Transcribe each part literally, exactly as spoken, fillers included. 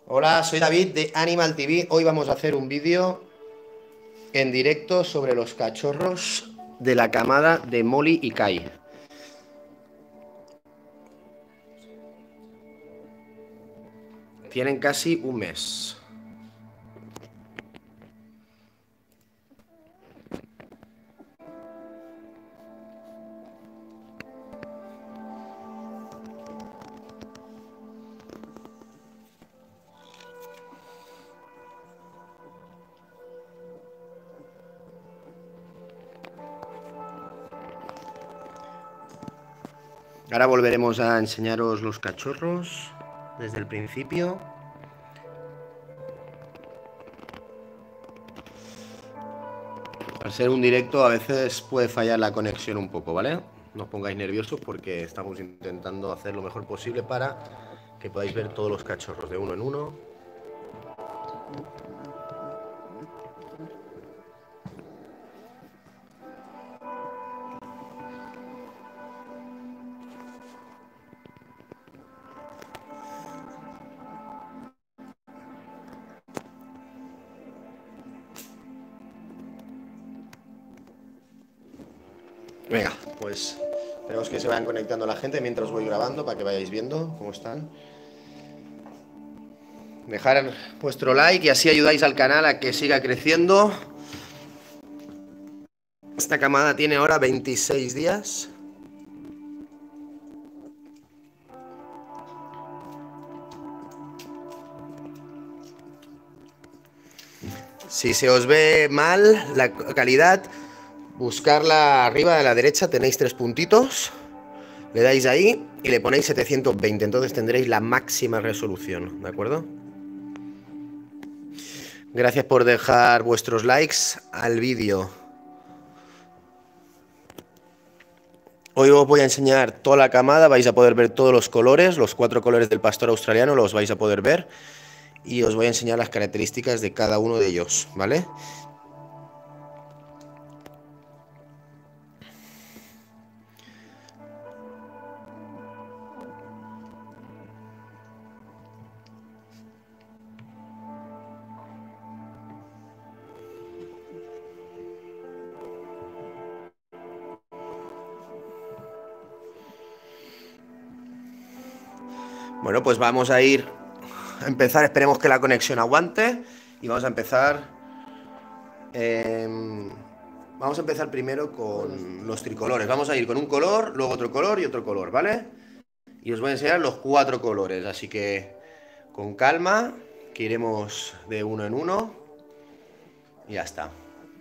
Hola, soy David de Animal T V. Hoy vamos a hacer un vídeo en directo sobre los cachorros de la camada de Molly y Kai. Tienen casi un mes. Ahora volveremos a enseñaros los cachorros desde el principio. Al ser un directo a veces puede fallar la conexión un poco, ¿vale? No os pongáis nerviosos porque estamos intentando hacer lo mejor posible para que podáis ver todos los cachorros de uno en uno. Venga, pues tenemos que se vayan conectando la gente mientras voy grabando para que vayáis viendo cómo están. Dejar vuestro like y así ayudáis al canal a que siga creciendo. Esta camada tiene ahora veintiséis días. Si se os ve mal la calidad, buscarla arriba de la derecha, tenéis tres puntitos, le dais ahí y le ponéis setecientos veinte, entonces tendréis la máxima resolución, ¿de acuerdo? Gracias por dejar vuestros likes al vídeo. Hoy os voy a enseñar toda la camada, vais a poder ver todos los colores, los cuatro colores del pastor australiano los vais a poder ver. Y os voy a enseñar las características de cada uno de ellos, ¿vale? Bueno, pues vamos a ir a empezar, esperemos que la conexión aguante y vamos a empezar. Eh, vamos a empezar primero con los tricolores. Vamos a ir con un color, luego otro color y otro color, ¿vale? Y os voy a enseñar los cuatro colores, así que con calma, que iremos de uno en uno y ya está.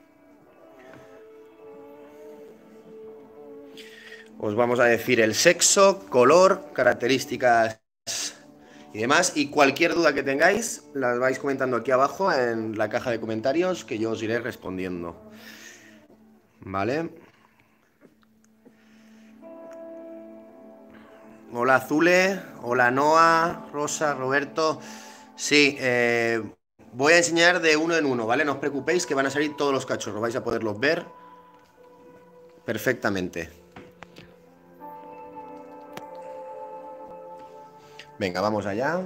Os vamos a decir el sexo, color, características y demás. Y cualquier duda que tengáis, las vais comentando aquí abajo en la caja de comentarios que yo os iré respondiendo. ¿Vale? Hola Azule, hola Noah, Rosa, Roberto. Sí, eh, voy a enseñar de uno en uno, ¿vale? No os preocupéis que van a salir todos los cachorros, vais a poderlos ver perfectamente. Venga, vamos allá.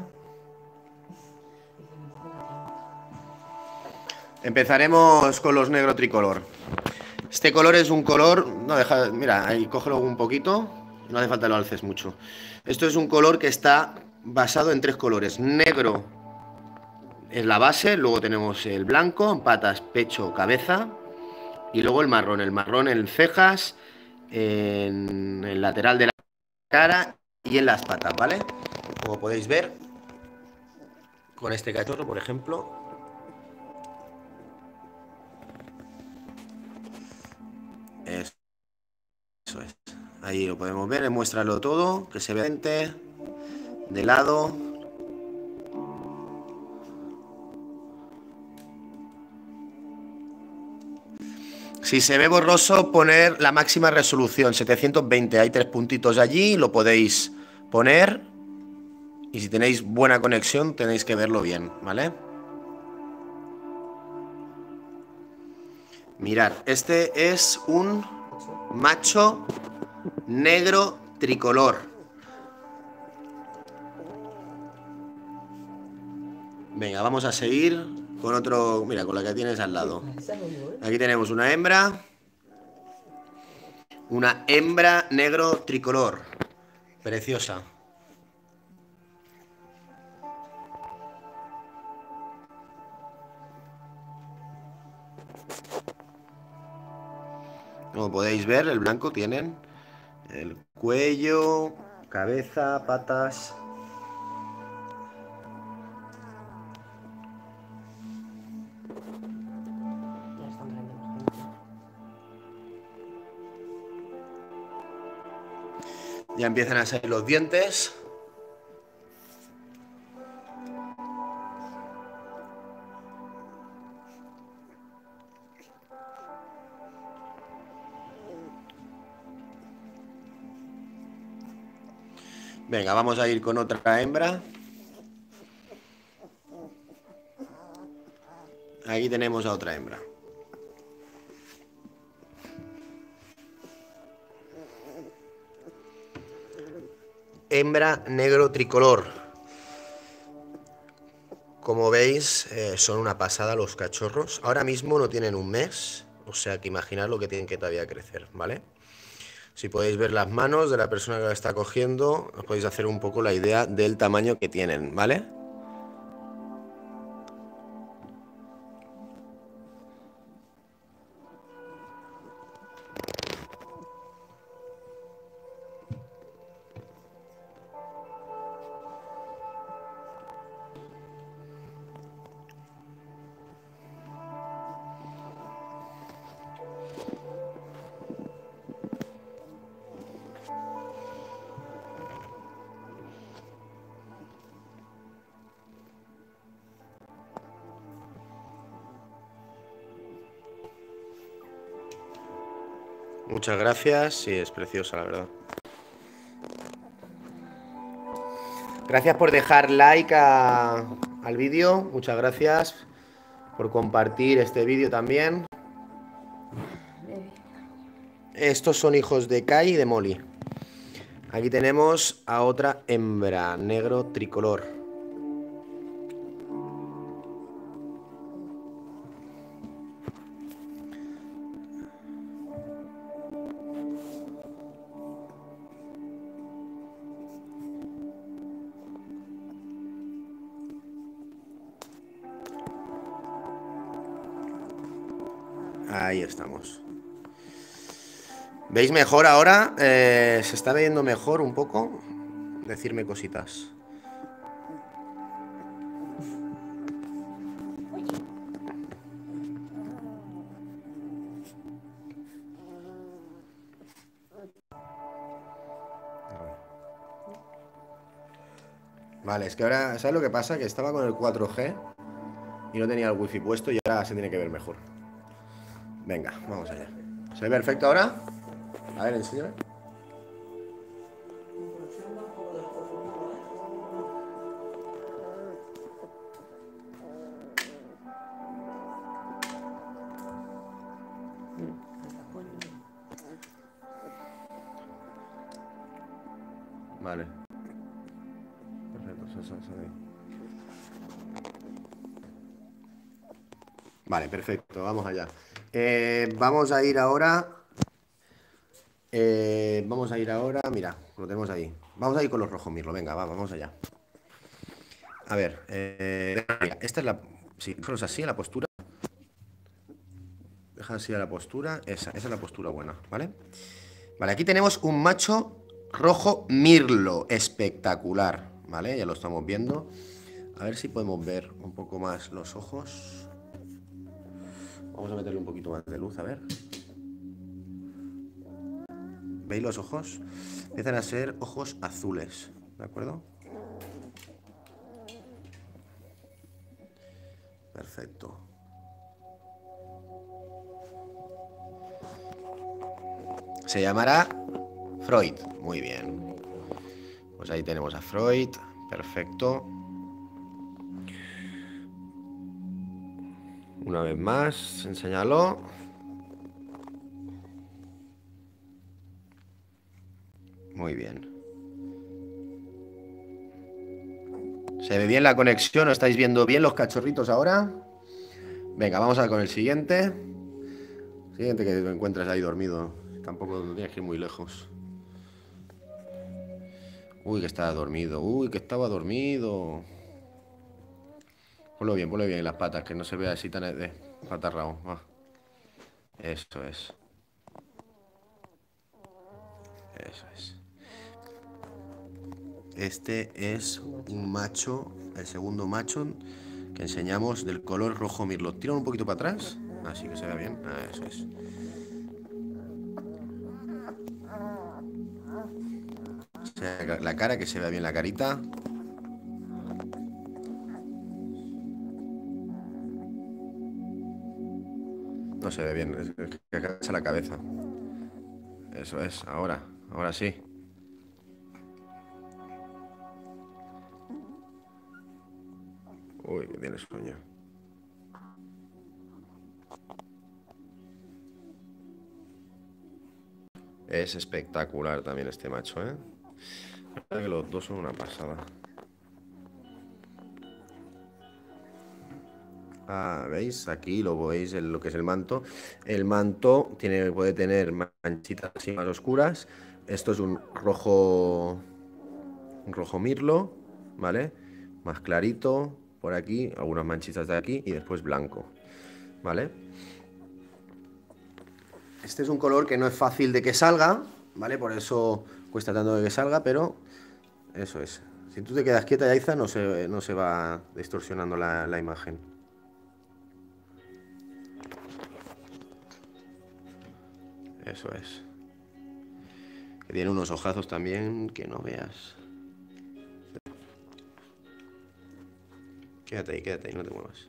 Empezaremos con los negro tricolor. Este color es un color... No, deja... Mira, ahí cógelo un poquito. No hace falta que lo alces mucho. Esto es un color que está basado en tres colores. Negro es la base, luego tenemos el blanco, patas, pecho, cabeza. Y luego el marrón. El marrón en cejas, en el lateral de la cara y en las patas, ¿vale? Como podéis ver, con este cachorro, por ejemplo... Eso es. Ahí lo podemos ver, muéstralo todo, que se ve de lado. Si se ve borroso, poner la máxima resolución, setecientos veinte. Hay tres puntitos allí, lo podéis poner. Y si tenéis buena conexión, tenéis que verlo bien, ¿vale? Mirad, este es un macho negro tricolor. Venga, vamos a seguir con otro... Mira, con la que tienes al lado. Aquí tenemos una hembra. Una hembra negro tricolor. Preciosa. Como podéis ver, el blanco tienen el cuello, cabeza, patas. Ya empiezan a salir los dientes. Venga, vamos a ir con otra hembra. Aquí tenemos a otra hembra. Hembra negro tricolor. Como veis, eh, son una pasada los cachorros. Ahora mismo no tienen un mes, o sea que imaginad lo que tienen que todavía crecer, ¿vale? Si podéis ver las manos de la persona que la está cogiendo, os podéis hacer un poco la idea del tamaño que tienen, ¿vale? Muchas gracias, sí, es preciosa la verdad. Gracias por dejar like a, al vídeo, muchas gracias por compartir este vídeo también. Estos son hijos de Kai y de Molly. Aquí tenemos a otra hembra, negro tricolor. Ahí estamos. ¿Veis mejor ahora? Eh, ¿Se está viendo mejor un poco? Decirme cositas. Vale, es que ahora, ¿sabes lo que pasa? Que estaba con el cuatro G y no tenía el wifi puesto y ahora se tiene que ver mejor. Venga, vamos allá. ¿Se ve perfecto ahora? A ver, enséñame. Vale. Perfecto, eso, eso, eso. Vale, perfecto, vamos allá. Eh, vamos a ir ahora. Eh, vamos a ir ahora. Mira, lo tenemos ahí. Vamos a ir con los rojos mirlo. Venga, va, vamos allá. A ver, eh, esta es la. Sí, déjalos así, la postura. Deja así a la postura. Esa, esa es la postura buena, ¿vale? Vale, aquí tenemos un macho rojo mirlo. Espectacular, ¿vale? Ya lo estamos viendo. A ver si podemos ver un poco más los ojos. Vamos a meterle un poquito más de luz, a ver. ¿Veis los ojos? Empiezan a ser ojos azules, ¿de acuerdo? Perfecto. Se llamará Freud. Muy bien. Pues ahí tenemos a Freud. Perfecto. Una vez más, enséñalo. Muy bien. ¿Se ve bien la conexión? ¿Os estáis viendo bien los cachorritos ahora? Venga, vamos a ver con el siguiente. Siguiente que te encuentras ahí dormido. Tampoco tienes que ir muy lejos. Uy, que estaba dormido. Uy, que estaba dormido. Ponlo bien, ponlo bien en las patas, que no se vea así tan de patarrao. Ah, eso es. Eso es. Este es un macho, el segundo macho que enseñamos del color rojo mirlo. Tira un poquito para atrás, así que se vea bien. Ah, eso es. O sea, la cara, que se vea bien la carita. No se ve bien, es que agacha la cabeza. Eso es, ahora, ahora sí. Uy, que tiene sueño. Es espectacular también este macho, ¿eh? La verdad que los dos son una pasada. Ah, ¿veis? Aquí lo veis en lo que es el manto. El manto tiene, puede tener manchitas así más oscuras. Esto es un rojo, un rojo mirlo, ¿vale? Más clarito por aquí, algunas manchitas de aquí y después blanco, ¿vale? Este es un color que no es fácil de que salga, ¿vale? Por eso cuesta tanto de que salga, pero eso es. Si tú te quedas quieta, Yaiza, no se, no se va distorsionando la, la imagen. Eso es. Que tiene unos ojazos también que no veas. Quédate ahí, quédate ahí, no te muevas.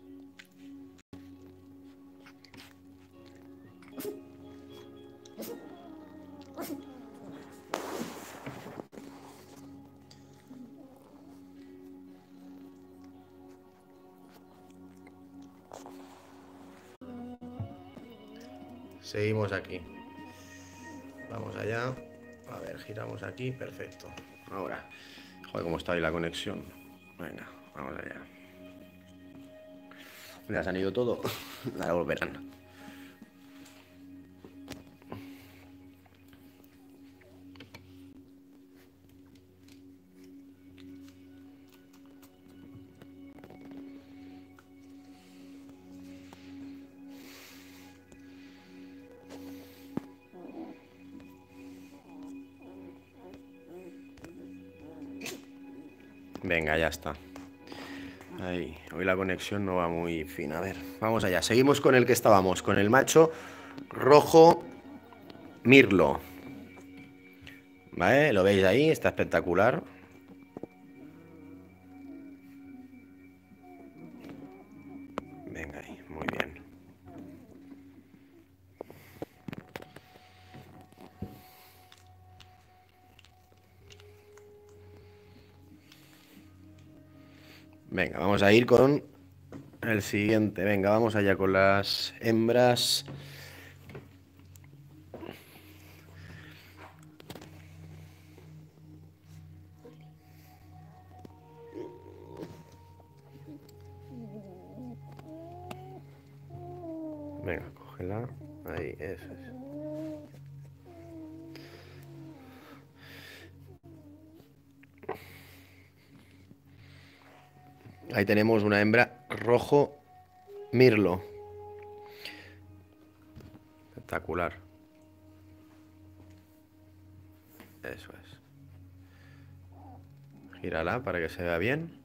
Seguimos aquí. Vamos allá. A ver, giramos aquí. Perfecto. Ahora. Joder, cómo está ahí la conexión. Venga, vamos allá. Ya se han ido todo. Ahora volverán. Venga, ya está. Ahí, hoy la conexión no va muy fina. A ver, vamos allá. Seguimos con el que estábamos, con el macho rojo mirlo. ¿Vale? ¿Lo veis ahí? Está espectacular. Venga ahí, muy bien. Venga, vamos a ir con el siguiente. Venga, vamos allá con las hembras. Venga, cógela. Ahí, eso es. Ahí tenemos una hembra rojo mirlo. Espectacular. Eso es. Gírala para que se vea bien.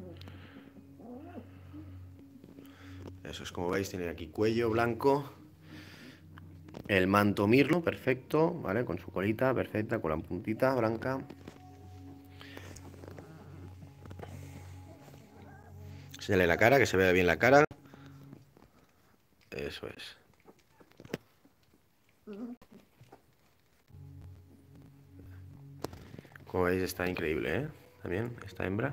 Eso es, como veis, tiene aquí cuello blanco. El manto mirlo, perfecto, ¿vale? Con su colita perfecta, con la puntita blanca. Enséñale la cara, que se vea bien la cara. Eso es. Como veis, está increíble, ¿eh? También esta hembra.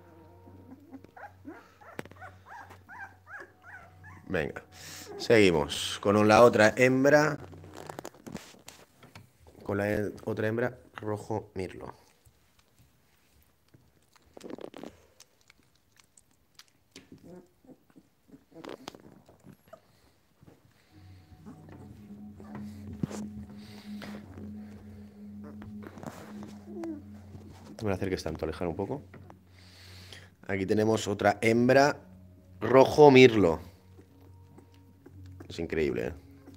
Venga, seguimos con la otra hembra. Con la otra hembra rojo mirlo. Voy a hacer que tanto, alejar un poco. Aquí tenemos otra hembra rojo mirlo. Es increíble, ¿eh?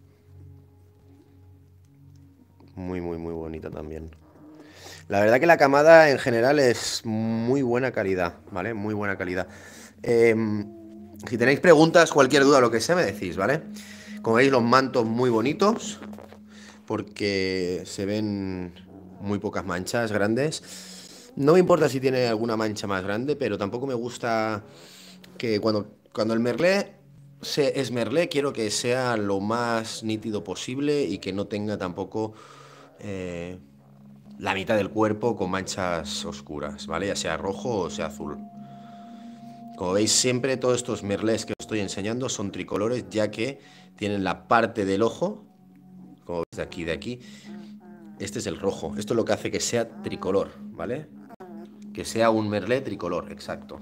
Muy, muy, muy bonita también. La verdad que la camada en general es muy buena calidad, ¿vale? Muy buena calidad. Eh, si tenéis preguntas, cualquier duda, lo que sea, me decís, ¿vale? Como veis, los mantos muy bonitos, porque se ven muy pocas manchas grandes. No me importa si tiene alguna mancha más grande, pero tampoco me gusta que cuando, cuando el merlé se, es merlé, quiero que sea lo más nítido posible y que no tenga tampoco... Eh, la mitad del cuerpo con manchas oscuras, ¿vale? Ya sea rojo o sea azul. Como veis, siempre todos estos merlés que os estoy enseñando son tricolores, ya que tienen la parte del ojo, como veis de aquí, de aquí. Este es el rojo. Esto es lo que hace que sea tricolor, ¿vale? Que sea un merlé tricolor, exacto.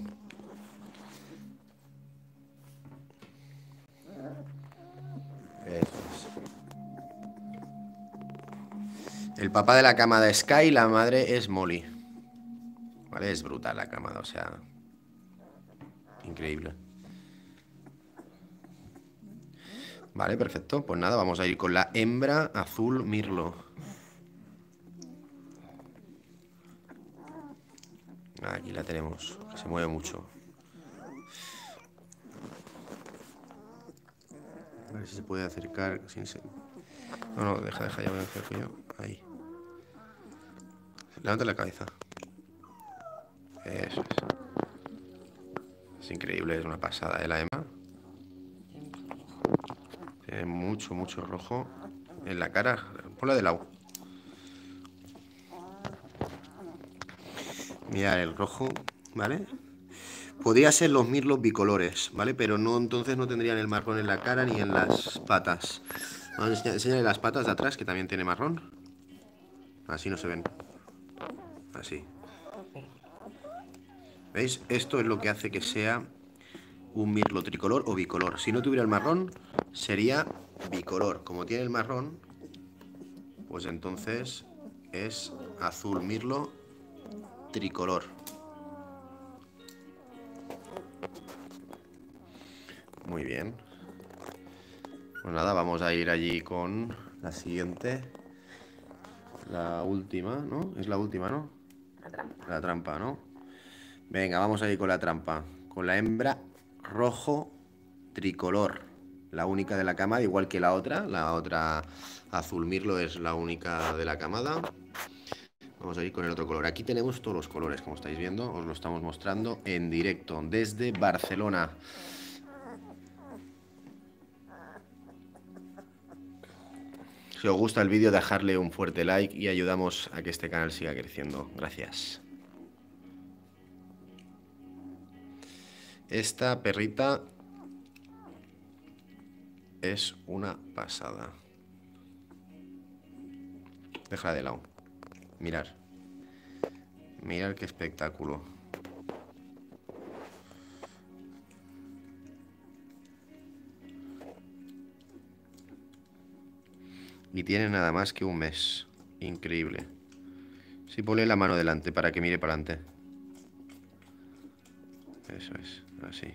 Eso es. El papá de la camada es Sky, la madre es Molly. ¿Vale? Es brutal la camada, o sea... increíble. Vale, perfecto. Pues nada, vamos a ir con la hembra azul mirlo. Aquí la tenemos, que se mueve mucho. A ver si se puede acercar sin ser... No, no, deja, deja, ya me acerco yo. Ahí. Levanta la cabeza. Eso es. Es increíble, es una pasada, ¿eh? La Emma. Tiene mucho, mucho rojo en la cara. Ponla de lado. Mira el rojo, ¿vale? Podría ser los mirlos bicolores, ¿vale? Pero no, entonces no tendrían el marrón en la cara ni en las patas. Vamos a enseñar, enseñarle las patas de atrás, que también tiene marrón. Así no se ven. Así. ¿Veis? Esto es lo que hace que sea un mirlo tricolor o bicolor. Si no tuviera el marrón, sería bicolor. Como tiene el marrón, pues entonces es azul mirlo tricolor. Muy bien. Pues nada, vamos a ir allí con la siguiente. La última, ¿no? Es la última, ¿no? La trampa. La trampa, ¿no? Venga, vamos a ir con la trampa. Con la hembra rojo tricolor. La única de la camada, igual que la otra. La otra azul mirlo es la única de la camada. Vamos a ir con el otro color. Aquí tenemos todos los colores, como estáis viendo. Os lo estamos mostrando en directo desde Barcelona. Si os gusta el vídeo, dejarle un fuerte like y ayudamos a que este canal siga creciendo. Gracias. Esta perrita es una pasada. Déjala de lado. Mirar. Mirar qué espectáculo. Y tiene nada más que un mes. Increíble. Sí, ponle la mano delante para que mire para adelante. Eso es, así.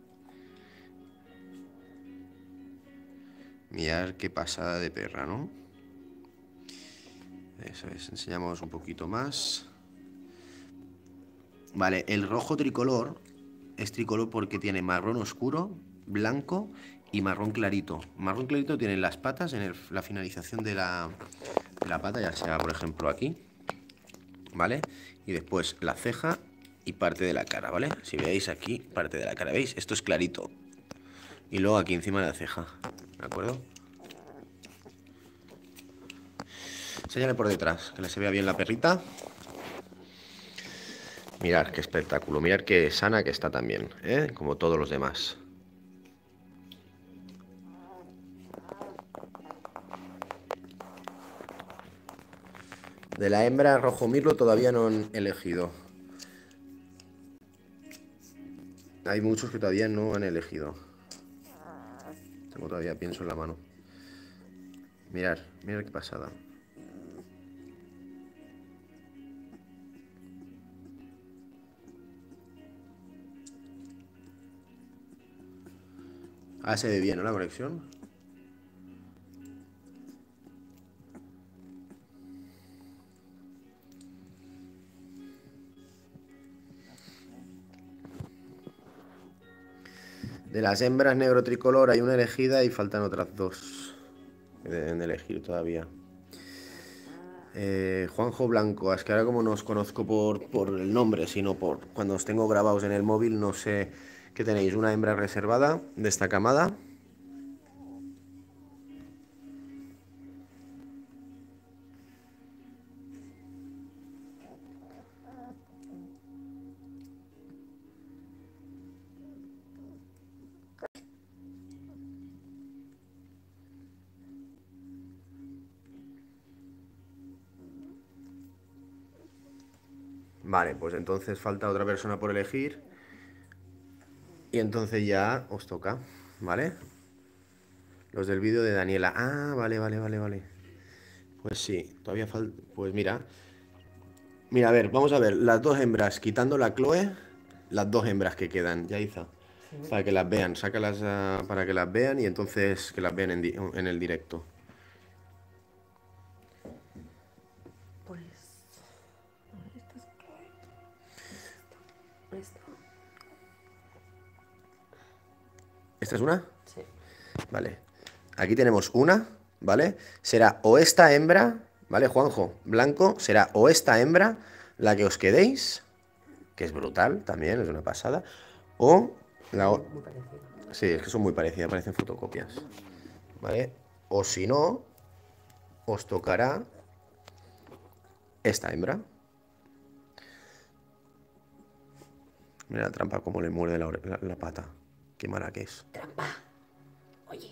Mirad qué pasada de perra, ¿no? Eso es, enseñamos un poquito más. Vale, el rojo tricolor es tricolor porque tiene marrón oscuro, blanco y marrón clarito. Marrón clarito tiene las patas, en el, la finalización de la, de la pata, ya sea por ejemplo aquí, ¿vale? Y después la ceja y parte de la cara, ¿vale? Si veis aquí, parte de la cara, ¿veis? Esto es clarito. Y luego aquí encima de la ceja, ¿de acuerdo? Enséñale por detrás, que le se vea bien la perrita. Mirad qué espectáculo, mirad qué sana que está también, ¿eh? Como todos los demás. De la hembra rojo mirlo todavía no han elegido. Hay muchos que todavía no han elegido. Tengo todavía pienso en la mano. Mirad, mirad qué pasada. Ah, se ve bien, ¿no? La conexión. De las hembras negro tricolor hay una elegida y faltan otras dos que deben de elegir todavía. Eh, Juanjo Blanco, es que ahora como no os conozco por, por el nombre, sino por cuando os tengo grabados en el móvil, no sé qué tenéis. Una hembra reservada de esta camada. Vale, pues entonces falta otra persona por elegir. Y entonces ya os toca, ¿vale? Los del vídeo de Daniela. Ah, vale, vale, vale, vale. Pues sí, todavía falta... Pues mira. Mira, a ver, vamos a ver. Las dos hembras, quitando la Chloe, las dos hembras que quedan, Yaiza. Sí. Para que las vean, sácalas uh, para que las vean y entonces que las vean en, en el directo. Pues... Esta es Chloe. Esta. ¿Esta es una? Sí. Vale. Aquí tenemos una, ¿vale? Será o esta hembra, ¿vale, Juanjo? Blanco, será o esta hembra la que os quedéis, que es brutal también, es una pasada, o la otra. Muy parecida. Sí, es que son muy parecidas, parecen fotocopias, ¿vale? O si no, os tocará esta hembra. Mira la trampa, cómo le muerde la, la, la pata. Qué mala que es. Trampa. Oye.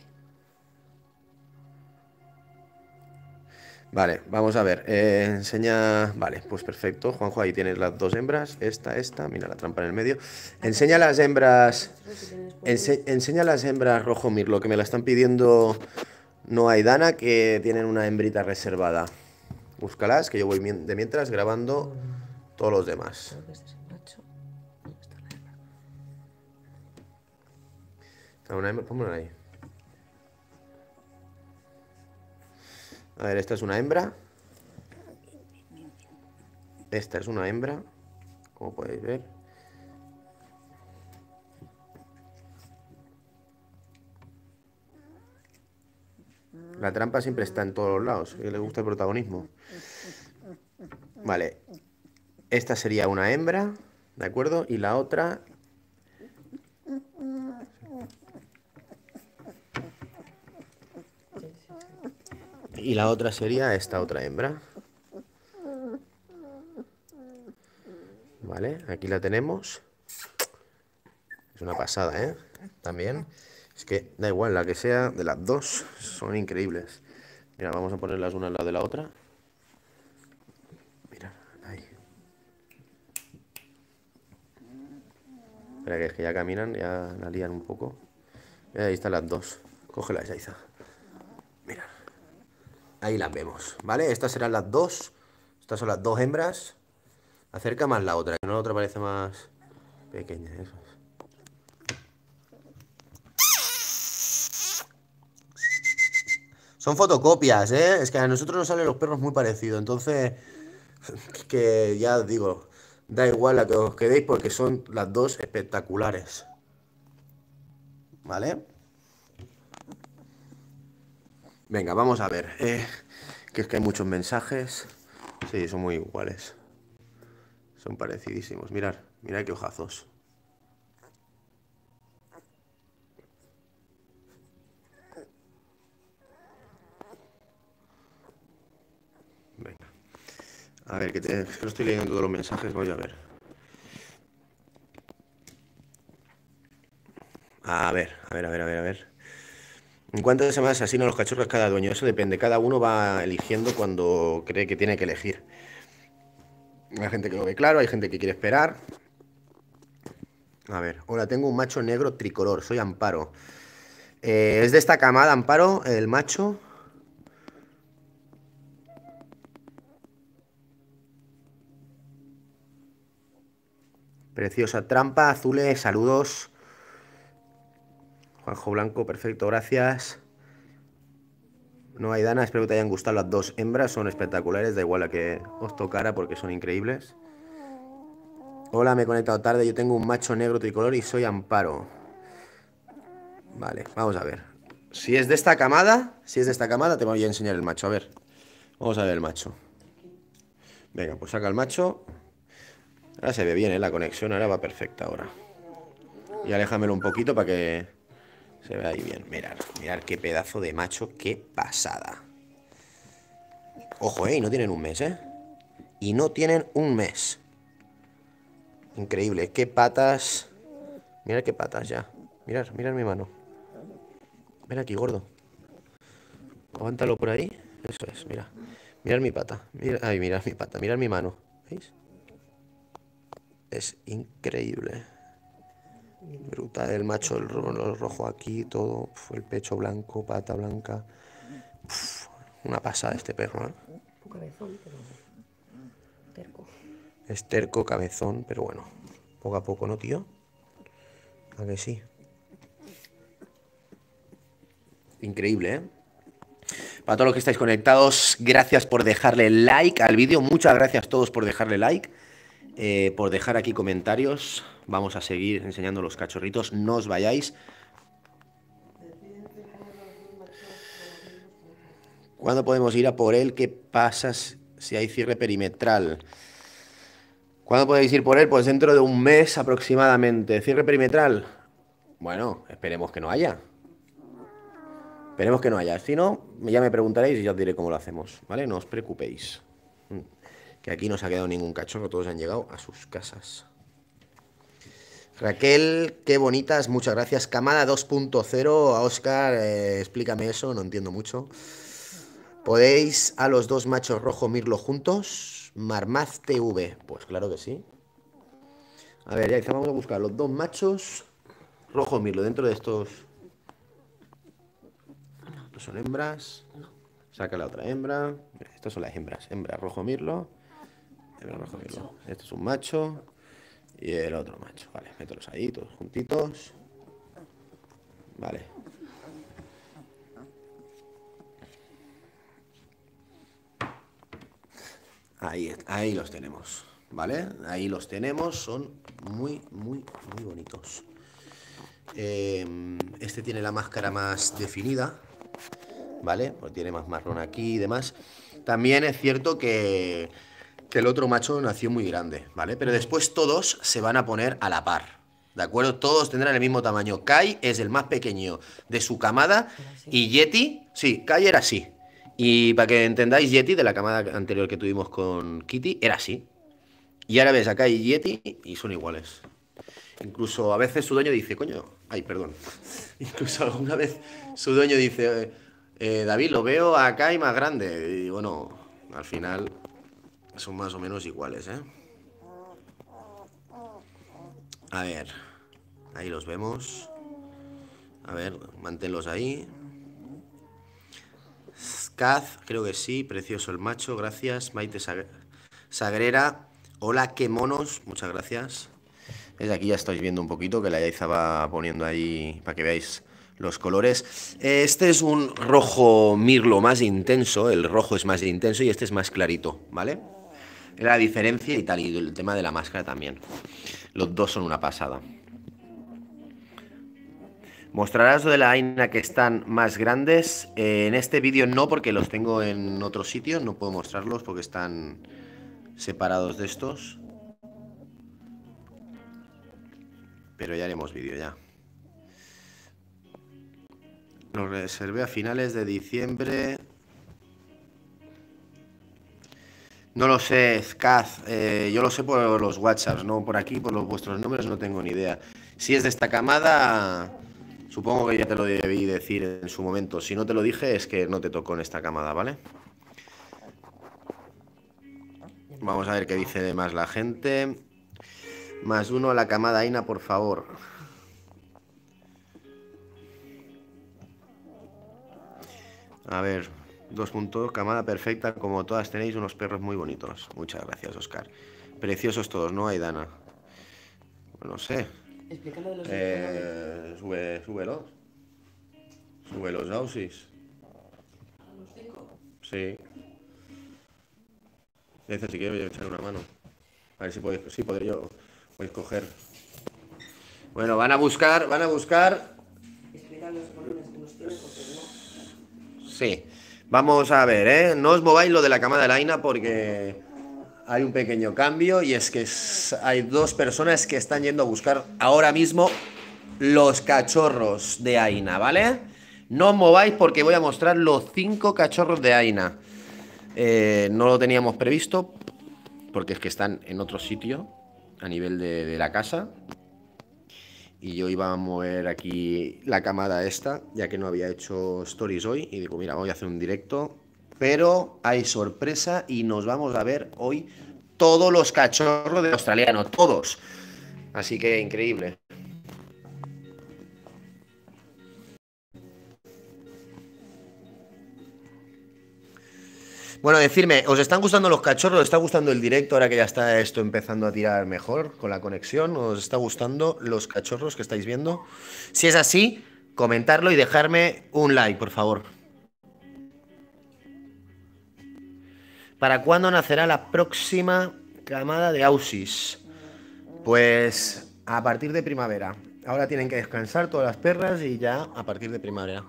Vale, vamos a ver. Eh, enseña... Vale, pues perfecto. Juanjo, ahí tienes las dos hembras. Esta, esta. Mira la trampa en el medio. Enseña las hembras... Ense enseña las hembras rojo mirlo, que me la están pidiendo Noa y Dana, que tienen una hembrita reservada. Búscalas, que yo voy de mientras grabando todos los demás. Creo que este es el macho. Esta es la hembra. Está una hembra, pónmela ahí. A ver, esta es una hembra. Esta es una hembra, como podéis ver. La trampa siempre está en todos los lados, que le gusta el protagonismo. Vale. Esta sería una hembra, ¿de acuerdo? Y la otra... Y la otra sería esta otra hembra. Vale, aquí la tenemos. Es una pasada, ¿eh? También. Es que da igual, la que sea de las dos, son increíbles. Mira, vamos a ponerlas una al lado de la otra. Mira, ahí. Espera, que es que ya caminan, ya la lían un poco. Y ahí están las dos. Cógelas, Yaiza. Mira. Ahí las vemos, ¿vale? Estas serán las dos. Estas son las dos hembras. Acerca más la otra, que no la otra parece más pequeña, eso es. Son fotocopias, ¿eh? Es que a nosotros nos salen los perros muy parecidos. Entonces, que ya os digo, da igual la que os quedéis porque son las dos espectaculares. ¿Vale? Venga, vamos a ver. Eh, que es que hay muchos mensajes. Sí, son muy iguales. Son parecidísimos. Mirad, mirad qué hojazos. Venga. A ver, que, te, que no estoy leyendo todos los mensajes, voy a ver. A ver, a ver, a ver, a ver, a ver. ¿En cuántas semanas asignan los cachorros cada dueño? Eso depende. Cada uno va eligiendo cuando cree que tiene que elegir. Hay gente que lo ve claro, hay gente que quiere esperar. A ver, hola, tengo un macho negro tricolor, soy Amparo. Eh, ¿Es de esta camada, Amparo, el macho? Preciosa trampa, azules, saludos. Juanjo Blanco, perfecto, gracias. No hay Dana, espero que te hayan gustado las dos hembras, son espectaculares, da igual a que os tocara porque son increíbles. Hola, me he conectado tarde, yo tengo un macho negro tricolor y soy Amparo. Vale, vamos a ver. Si es de esta camada, si es de esta camada te voy a enseñar el macho, a ver. Vamos a ver el macho. Venga, pues saca el macho. Ahora se ve bien, ¿eh? La conexión ahora va perfecta ahora. Y aléjamelo un poquito para que se vea ahí bien. Mirad, mirad qué pedazo de macho, qué pasada. Ojo, ¿eh? Y no tienen un mes, ¿eh? Y no tienen un mes. Increíble, qué patas. Mirad qué patas ya. Mirad, mirad mi mano. Ven aquí, gordo. Aguántalo por ahí. Eso es, mira. Mirad mi pata. Mira, ay, mirad mi pata. Mirad mi mano. ¿Veis? Es increíble. Brutal. El macho, el ro- el rojo aquí, todo. Uf, el pecho blanco, pata blanca. Uf, una pasada este perro, ¿eh? Un cabezón, pero terco. Es terco, cabezón, pero bueno. Poco a poco, ¿no, tío? ¿A que sí? Increíble, ¿eh? Para todos los que estáis conectados, gracias por dejarle like al vídeo. Muchas gracias a todos por dejarle like, eh, por dejar aquí comentarios. Vamos a seguir enseñando los cachorritos. No os vayáis. ¿Cuándo podemos ir a por él? ¿Qué pasa si hay cierre perimetral? ¿Cuándo podéis ir por él? Pues dentro de un mes aproximadamente. ¿Cierre perimetral? Bueno, esperemos que no haya. Esperemos que no haya. Si no, ya me preguntaréis y ya os diré cómo lo hacemos, ¿vale? No os preocupéis. Que aquí no se ha quedado ningún cachorro, todos han llegado a sus casas. Raquel, qué bonitas, muchas gracias. Camada dos punto cero, a Oscar, eh, explícame eso, no entiendo mucho. ¿Podéis a los dos machos rojo mirlo juntos? Marmaz T V, pues claro que sí. A ver, ya vamos a buscar los dos machos rojo mirlo dentro de estos. Estos son hembras. Saca la otra hembra. Mira, estas son las hembras. Hembra rojo mirlo. Hembra rojo mirlo. Este es un macho. Y el otro macho. Vale, mételos ahí, todos juntitos. Vale. Ahí, ahí los tenemos. ¿Vale? Ahí los tenemos. Son muy, muy, muy bonitos. Eh, este tiene la máscara más definida. ¿Vale? Pues tiene más marrón aquí y demás. También es cierto que, que el otro macho nació muy grande, ¿vale? Pero después todos se van a poner a la par, ¿de acuerdo? Todos tendrán el mismo tamaño. Kai es el más pequeño de su camada y Yeti, sí, Kai era así. Y para que entendáis, Yeti, de la camada anterior que tuvimos con Kitty, era así. Y ahora ves a Kai y Yeti y son iguales. Incluso a veces su dueño dice, coño, ay, perdón. Incluso alguna vez su dueño dice, eh, David, lo veo acá y más grande. Y bueno, al final son más o menos iguales, ¿eh? A ver, ahí los vemos. A ver, manténlos ahí. Skaz, creo que sí, precioso el macho, gracias. Maite Sagrera, hola, qué monos, muchas gracias. Desde aquí ya estáis viendo un poquito que la Yaiza va poniendo ahí para que veáis los colores. Este es un rojo mirlo más intenso, el rojo es más intenso y este es más clarito, ¿vale? La diferencia y tal, y el tema de la máscara también. Los dos son una pasada. ¿Mostrarás lo de la Aina que están más grandes? Eh, en este vídeo no, porque los tengo en otro sitio, no puedo mostrarlos porque están separados de estos. Pero ya haremos vídeo ya. Lo reservé a finales de diciembre. No lo sé, Skaz. Eh, yo lo sé por los WhatsApps, no por aquí, por los vuestros números, no tengo ni idea. Si es de esta camada, supongo que ya te lo debí decir en su momento. Si no te lo dije, es que no te tocó en esta camada, ¿vale? Vamos a ver qué dice más la gente. Más uno a la camada Aina, por favor. A ver, dos puntos, camada perfecta, como todas tenéis unos perros muy bonitos. Muchas gracias, Oscar. Preciosos todos, ¿no, Aidana? No sé. Explícalo de los Eh, sube, súbelo. Sube los ausis. ¿Los cinco? Sí. Dice, si quieres echar una mano. A ver si podéis, sí, podéis, yo, podéis coger. Bueno, van a buscar, van a buscar. Explicar los colores que nos tiene porque no. Sí. Vamos a ver, ¿eh? No os mováis lo de la cama de la Aina porque hay un pequeño cambio y es que es- hay dos personas que están yendo a buscar ahora mismo los cachorros de Aina, ¿vale? No os mováis porque voy a mostrar los cinco cachorros de Aina. Eh, no lo teníamos previsto porque es que están en otro sitio a nivel de, de la casa. Y yo iba a mover aquí la camada esta, ya que no había hecho stories hoy. Y digo, mira, voy a hacer un directo. Pero hay sorpresa y nos vamos a ver hoy todos los cachorros de australiano, todos. Así que increíble. Bueno, decirme, ¿os están gustando los cachorros? ¿Os está gustando el directo ahora que ya está esto empezando a tirar mejor con la conexión? ¿Os está gustando los cachorros que estáis viendo? Si es así, comentarlo y dejarme un like, por favor. ¿Para cuándo nacerá la próxima camada de ausis? Pues a partir de primavera. Ahora tienen que descansar todas las perras y ya a partir de primavera.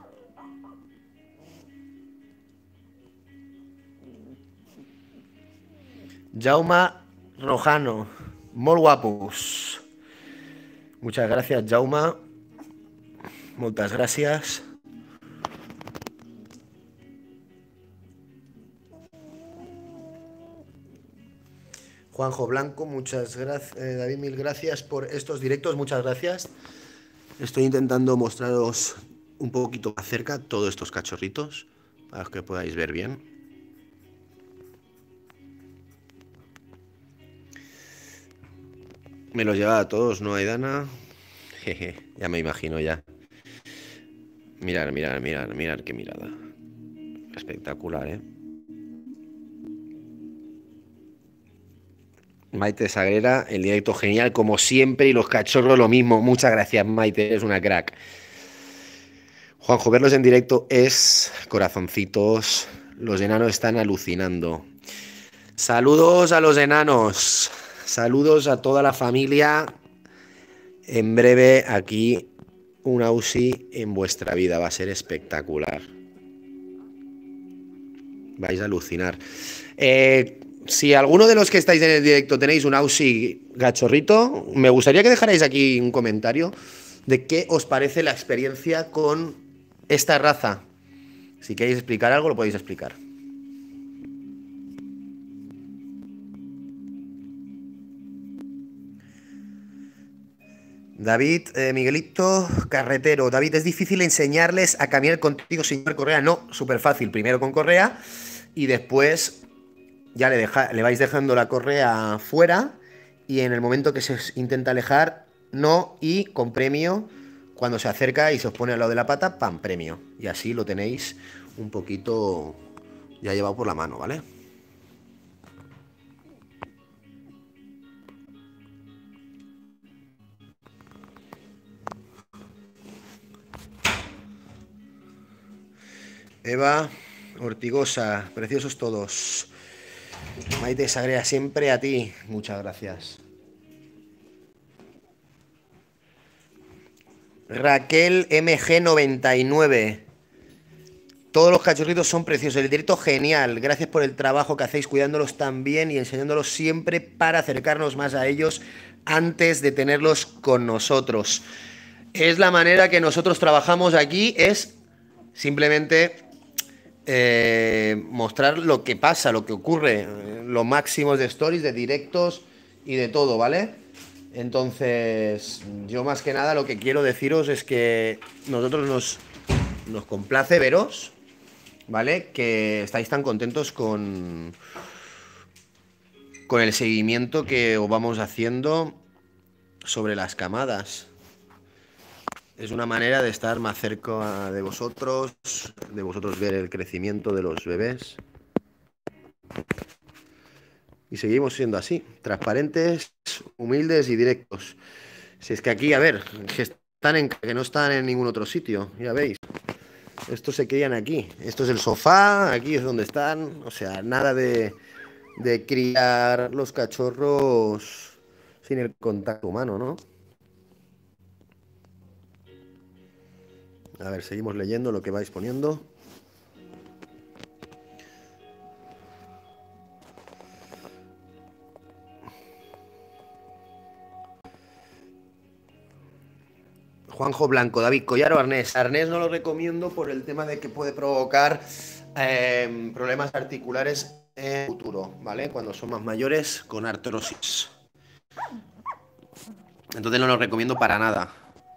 Jauma Rojano, molt guapos. Muchas gracias, Jauma. Muchas gracias. Juanjo Blanco, muchas gracias. Eh, David, mil gracias por estos directos, muchas gracias. Estoy intentando mostraros un poquito más cerca todos estos cachorritos para que podáis ver bien. Me los llevaba a todos, ¿no, Aidana? Jeje, ya me imagino ya. Mirar, mirar, mirar, mirar qué mirada. Espectacular, ¿eh? Maite Sagrera, el directo genial, como siempre, y los cachorros lo mismo. Muchas gracias, Maite, eres una crack. Juanjo, verlos en directo es corazoncitos. Los enanos están alucinando. Saludos a los enanos. Saludos a toda la familia. En breve aquí un Aussie en vuestra vida. Va a ser espectacular. Vais a alucinar. Eh, si alguno de los que estáis en el directo tenéis un Aussie cachorrito, me gustaría que dejarais aquí un comentario de qué os parece la experiencia con esta raza. Si queréis explicar algo, lo podéis explicar. David, eh, Miguelito, carretero. David, ¿es difícil enseñarles a caminar contigo sin llevar correa? No, súper fácil. Primero con correa y después ya le, deja, le vais dejando la correa fuera y en el momento que se intenta alejar, no, y con premio, cuando se acerca y se os pone al lado de la pata, ¡pam! Premio. Y así lo tenéis un poquito ya llevado por la mano, ¿vale? Eva Ortigosa, preciosos todos. Maite Sagrea, siempre a ti. Muchas gracias. Raquel M G noventa y nueve. Todos los cachorritos son preciosos. El directo genial. Gracias por el trabajo que hacéis cuidándolos tan bien y enseñándolos siempre para acercarnos más a ellos antes de tenerlos con nosotros. Es la manera que nosotros trabajamos aquí, es simplemente eh, mostrar lo que pasa, lo que ocurre, eh, los máximos de stories, de directos y de todo, ¿vale? Entonces, yo más que nada lo que quiero deciros es que nosotros nos, nos complace veros, ¿vale? Que estáis tan contentos con, con el seguimiento que os vamos haciendo sobre las camadas. Es una manera de estar más cerca de vosotros, de vosotros ver el crecimiento de los bebés. Y seguimos siendo así, transparentes, humildes y directos. Si es que aquí, a ver, que, están en, que no están en ningún otro sitio, ya veis. Estos se crían aquí. Esto es el sofá, aquí es donde están. O sea, nada de, de criar los cachorros sin el contacto humano, ¿no? A ver, seguimos leyendo lo que vais poniendo. Juanjo Blanco, David Collar o arnés. Arnés no lo recomiendo por el tema de que puede provocar eh, problemas articulares en el futuro, ¿vale? Cuando son más mayores con artrosis. Entonces no lo recomiendo para nada.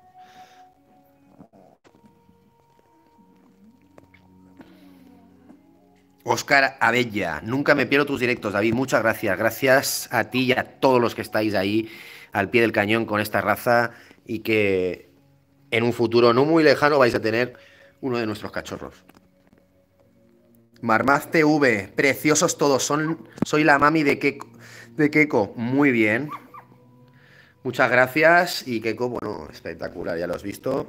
Óscar Abella, nunca me pierdo tus directos, David. Muchas gracias. Gracias a ti y a todos los que estáis ahí al pie del cañón con esta raza y que en un futuro no muy lejano vais a tener uno de nuestros cachorros. Marmaz T V, preciosos todos. Son, soy la mami de Keko, de Keko. Muy bien. Muchas gracias. Y Keko, bueno, espectacular, ya lo has visto.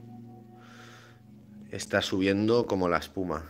Está subiendo como la espuma.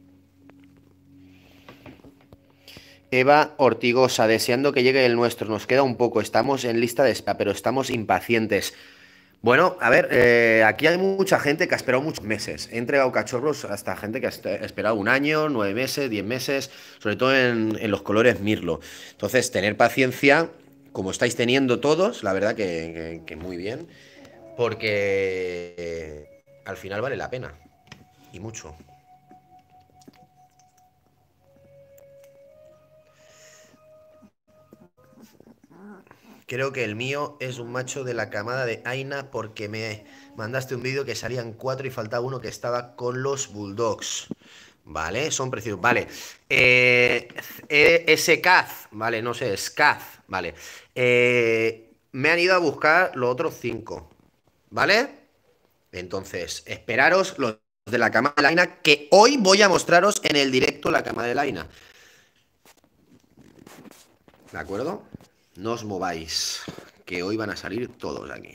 Eva Ortigosa, deseando que llegue el nuestro. Nos queda un poco, estamos en lista de espera, pero estamos impacientes. Bueno, a ver, eh, aquí hay mucha gente que ha esperado muchos meses. He entregado cachorros hasta gente que ha esperado un año, nueve meses, diez meses, sobre todo en, en los colores Mirlo. Entonces, tener paciencia, como estáis teniendo todos, la verdad que, que, que muy bien, porque eh, al final vale la pena, y mucho. Creo que el mío es un macho de la camada de Aina porque me mandaste un vídeo que salían cuatro y faltaba uno que estaba con los Bulldogs. Vale, son preciosos. Vale. Eh, ese Kaz, vale, no sé, es Kaz, vale. Eh, me han ido a buscar los otros cinco. ¿Vale? Entonces, esperaros los de la camada de Aina, que hoy voy a mostraros en el directo la camada de Aina. ¿De acuerdo? No os mováis, que hoy van a salir todos aquí.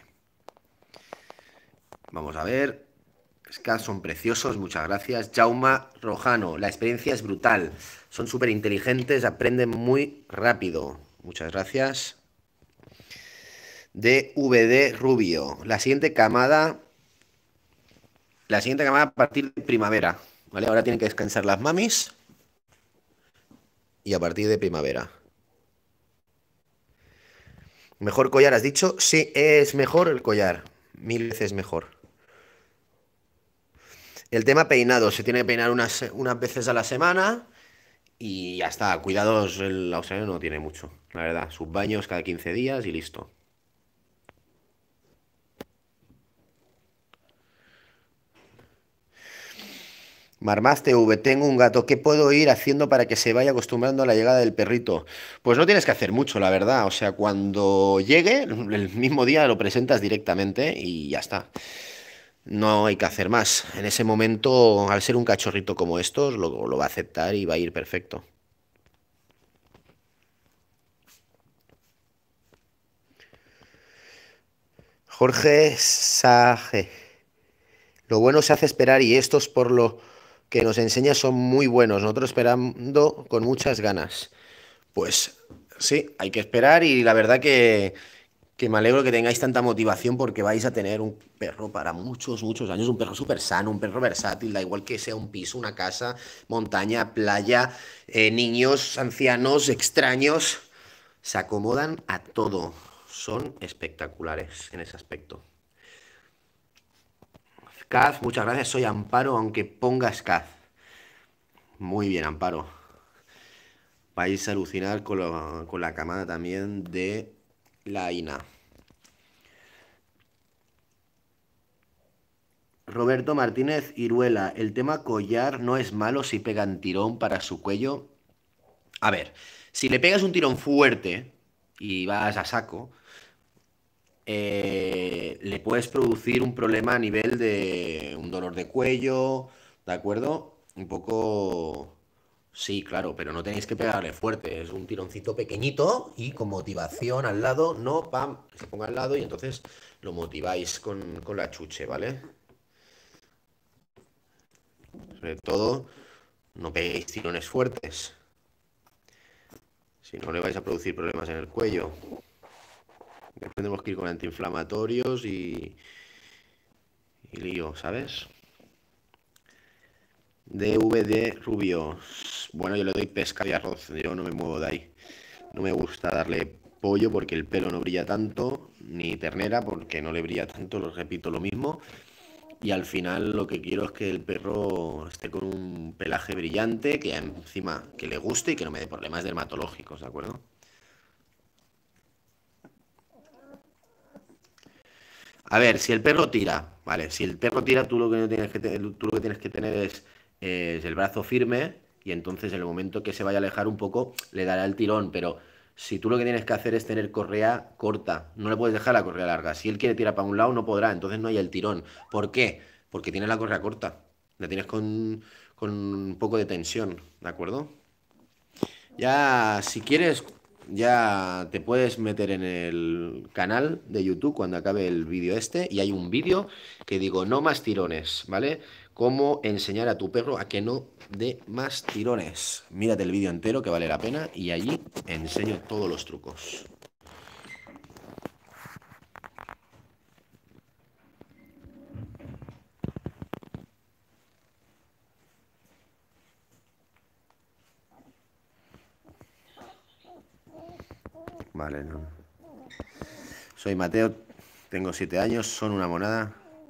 Vamos a ver. Scats son preciosos, muchas gracias. Jauma Rojano, la experiencia es brutal. Son súper inteligentes, aprenden muy rápido. Muchas gracias. D V D Rubio, la siguiente camada. La siguiente camada a partir de primavera. ¿Vale? Ahora tienen que descansar las mamis. Y a partir de primavera. ¿Mejor collar has dicho? Sí, es mejor el collar. Mil veces mejor. El tema peinado. Se tiene que peinar unas, unas veces a la semana. Y ya está. Cuidados, el australiano no tiene mucho. La verdad. Sus baños cada quince días y listo. Marmaz T V, tengo un gato. ¿Qué puedo ir haciendo para que se vaya acostumbrando a la llegada del perrito? Pues no tienes que hacer mucho, la verdad. O sea, cuando llegue, el mismo día lo presentas directamente y ya está. No hay que hacer más. En ese momento, al ser un cachorrito como estos, lo, lo va a aceptar y va a ir perfecto. Jorge Sage. Lo bueno se hace esperar y estos por lo que nos enseña son muy buenos. Nosotros esperando con muchas ganas. Pues sí, hay que esperar y la verdad que, que me alegro que tengáis tanta motivación porque vais a tener un perro para muchos, muchos años. Un perro súper sano, un perro versátil, da igual que sea un piso, una casa, montaña, playa, eh, niños, ancianos, extraños. Se acomodan a todo. Son espectaculares en ese aspecto. Kaz, muchas gracias. Soy Amparo, aunque pongas Kaz. Muy bien, Amparo. Vais a alucinar con, lo, con la camada también de la Aina. Roberto Martínez Iruela. El tema collar no es malo si pegan tirón para su cuello. A ver, si le pegas un tirón fuerte y vas a saco, eh, le puedes producir un problema a nivel de un dolor de cuello, ¿de acuerdo? Un poco... Sí, claro, pero no tenéis que pegarle fuerte, es un tironcito pequeñito y con motivación al lado, no, pam, que se ponga al lado y entonces lo motiváis con, con la chuche, ¿vale? Sobre todo, no peguéis tirones fuertes. Si no, le vais a producir problemas en el cuello. Después tenemos que ir con antiinflamatorios y, y lío, ¿sabes? D V D Rubio. Bueno, yo le doy pescado y arroz. Yo no me muevo de ahí. No me gusta darle pollo porque el pelo no brilla tanto, ni ternera porque no le brilla tanto, lo repito lo mismo. Y al final lo que quiero es que el perro esté con un pelaje brillante, que encima que le guste y que no me dé problemas dermatológicos, ¿de acuerdo? A ver, si el perro tira, vale, si el perro tira, tú lo que no tienes que te- tú lo que tienes que tener es, es el brazo firme y entonces en el momento que se vaya a alejar un poco le dará el tirón, pero si tú lo que tienes que hacer es tener correa corta, no le puedes dejar la correa larga. Si él quiere tirar para un lado no podrá, entonces no hay el tirón. ¿Por qué? Porque tienes la correa corta, la tienes con, con un poco de tensión, ¿de acuerdo? Ya, si quieres, ya te puedes meter en el canal de YouTube cuando acabe el vídeo este y hay un vídeo que digo no más tirones, ¿vale? Cómo enseñar a tu perro a que no dé más tirones. Mírate el vídeo entero que vale la pena y allí enseño todos los trucos. Vale, no. Soy Mateo, tengo siete años, son una monada.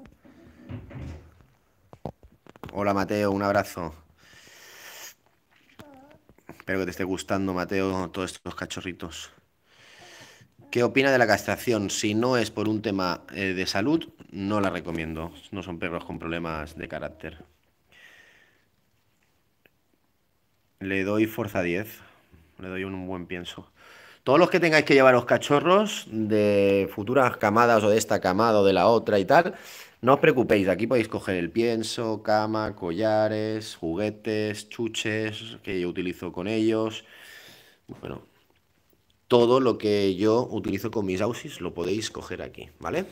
Hola Mateo, un abrazo. Espero que te esté gustando, Mateo, todos estos cachorritos. ¿Qué opina de la castración? Si no es por un tema eh, de salud, no la recomiendo. No son perros con problemas de carácter. Le doy fuerza diez. Le doy un buen pienso. Todos los que tengáis que llevaros cachorros de futuras camadas o de esta camada o de la otra y tal, no os preocupéis. Aquí podéis coger el pienso, cama, collares, juguetes, chuches que yo utilizo con ellos. Bueno, todo lo que yo utilizo con mis ausis lo podéis coger aquí, ¿vale?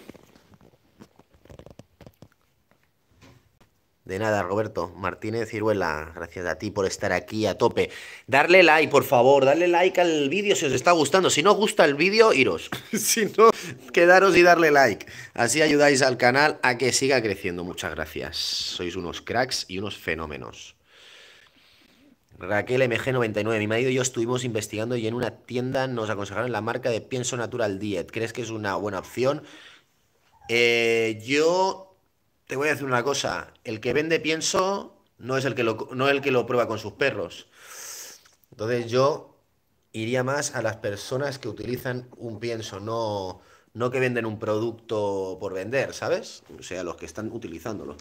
De nada, Roberto Martínez Ciruela, gracias a ti por estar aquí a tope. Darle like, por favor, darle like al vídeo si os está gustando. Si no os gusta el vídeo, iros. Si no, quedaros y darle like. Así ayudáis al canal a que siga creciendo. Muchas gracias. Sois unos cracks y unos fenómenos. Raquel M G noventa y nueve, mi marido y yo estuvimos investigando y en una tienda nos aconsejaron la marca de Pienso Natural Diet. ¿Crees que es una buena opción? Eh, yo te voy a decir una cosa. El que vende pienso no es el que lo, no el que lo prueba con sus perros. Entonces yo iría más a las personas que utilizan un pienso, no, no que venden un producto por vender, ¿sabes? O sea, los que están utilizándolo.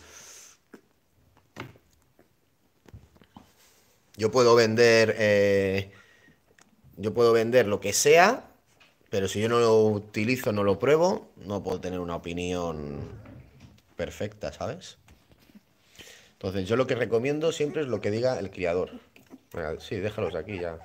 Yo puedo vender, eh, yo puedo vender lo que sea, pero si yo no lo utilizo, no lo pruebo, no puedo tener una opinión perfecta, ¿sabes? Entonces, yo lo que recomiendo siempre es lo que diga el criador. Venga, sí, déjalos aquí ya.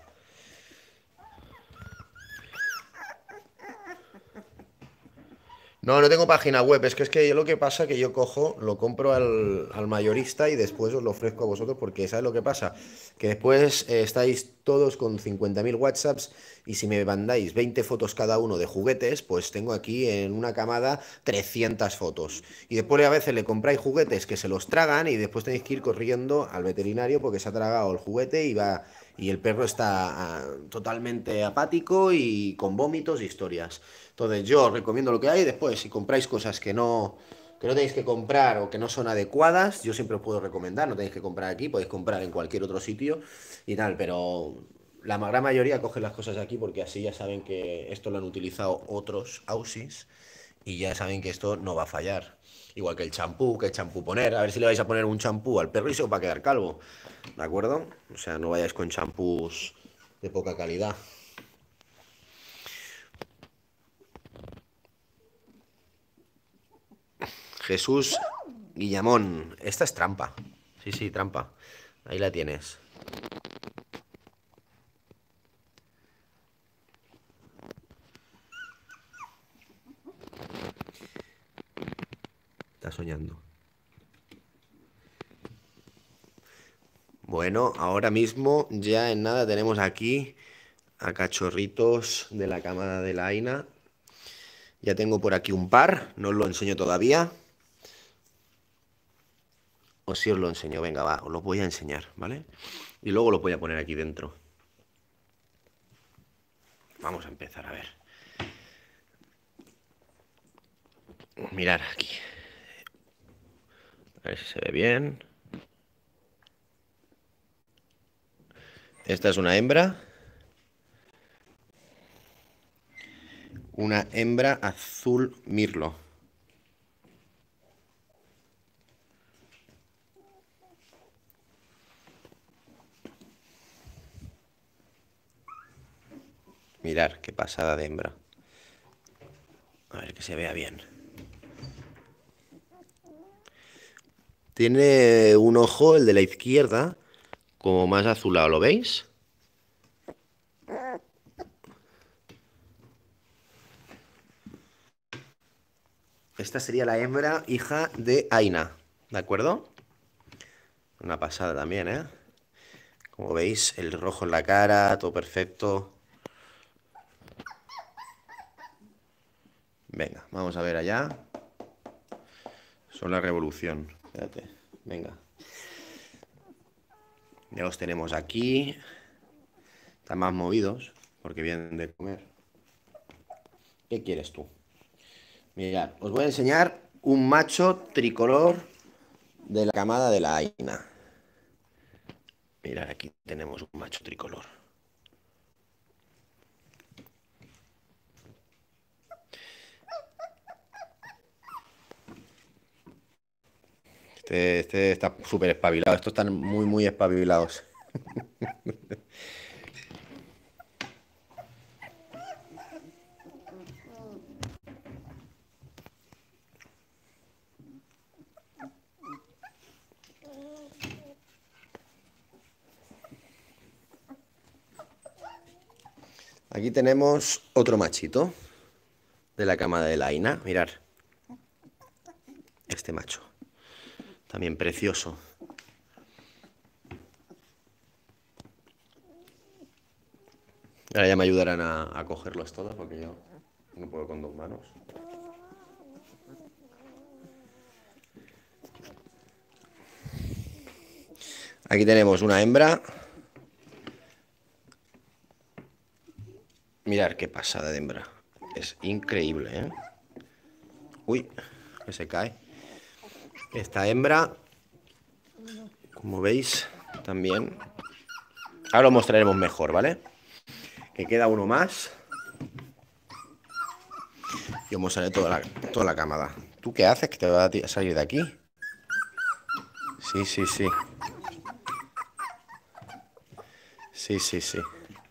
No, no tengo página web, es que es que yo lo que pasa que yo cojo, lo compro al, al mayorista y después os lo ofrezco a vosotros porque ¿sabes lo que pasa? Que después eh, estáis todos con cincuenta mil WhatsApps y si me mandáis veinte fotos cada uno de juguetes, pues tengo aquí en una camada trescientas fotos. Y después a veces le compráis juguetes que se los tragan y después tenéis que ir corriendo al veterinario porque se ha tragado el juguete y va y el perro está ah, totalmente apático y con vómitos y historias. Entonces yo os recomiendo lo que hay. Después, si compráis cosas que no, que no tenéis que comprar o que no son adecuadas, yo siempre os puedo recomendar. No tenéis que comprar aquí, podéis comprar en cualquier otro sitio y tal. Pero la gran mayoría coge las cosas aquí porque así ya saben que esto lo han utilizado otros ausis y ya saben que esto no va a fallar. Igual que el champú, que el champú poner. A ver si le vais a poner un champú al perro y se os va a quedar calvo. ¿De acuerdo? O sea, no vayáis con champús de poca calidad. Jesús Guillamón. Esta es trampa. Sí, sí, trampa. Ahí la tienes. Está soñando. Bueno, ahora mismo ya en nada tenemos aquí a cachorritos de la camada de la Aina. Ya tengo por aquí un par, no os lo enseño todavía. O sí os lo enseño, venga, va, os lo voy a enseñar, ¿vale? Y luego lo voy a poner aquí dentro. Vamos a empezar a ver. Mirar aquí. A ver si se ve bien. Esta es una hembra. Una hembra azul mirlo. Mirar, qué pasada de hembra. A ver que se vea bien. Tiene un ojo, el de la izquierda, como más azulado, ¿lo veis? Esta sería la hembra hija de Aina, ¿de acuerdo? Una pasada también, ¿eh? Como veis, el rojo en la cara, todo perfecto. Venga, vamos a ver allá. Son la revolución. Espérate, venga. Ya los tenemos aquí. Están más movidos porque vienen de comer. ¿Qué quieres tú? Mirad, os voy a enseñar un macho tricolor de la camada de la Aina. Mirad, aquí tenemos un macho tricolor. Este, este está súper espabilado. Estos están muy, muy espabilados. Aquí tenemos otro machito de la camada de la Aina. Mirad. Este macho. También precioso. Ahora ya me ayudarán a, a cogerlos todos porque yo no puedo con dos manos. Aquí tenemos una hembra. Mirad qué pasada de hembra. Es increíble, ¿eh? Uy, que se cae. Esta hembra, como veis, también. Ahora lo mostraremos mejor, ¿vale? Que queda uno más. Y os mostraré toda la, toda la camada. ¿Tú qué haces? ¿Que te vas a salir de aquí? Sí, sí, sí. Sí, sí, sí.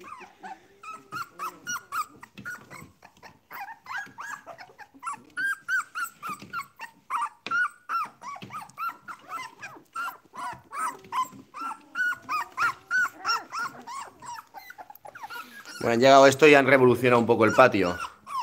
Bueno, han llegado esto y han revolucionado un poco el patio.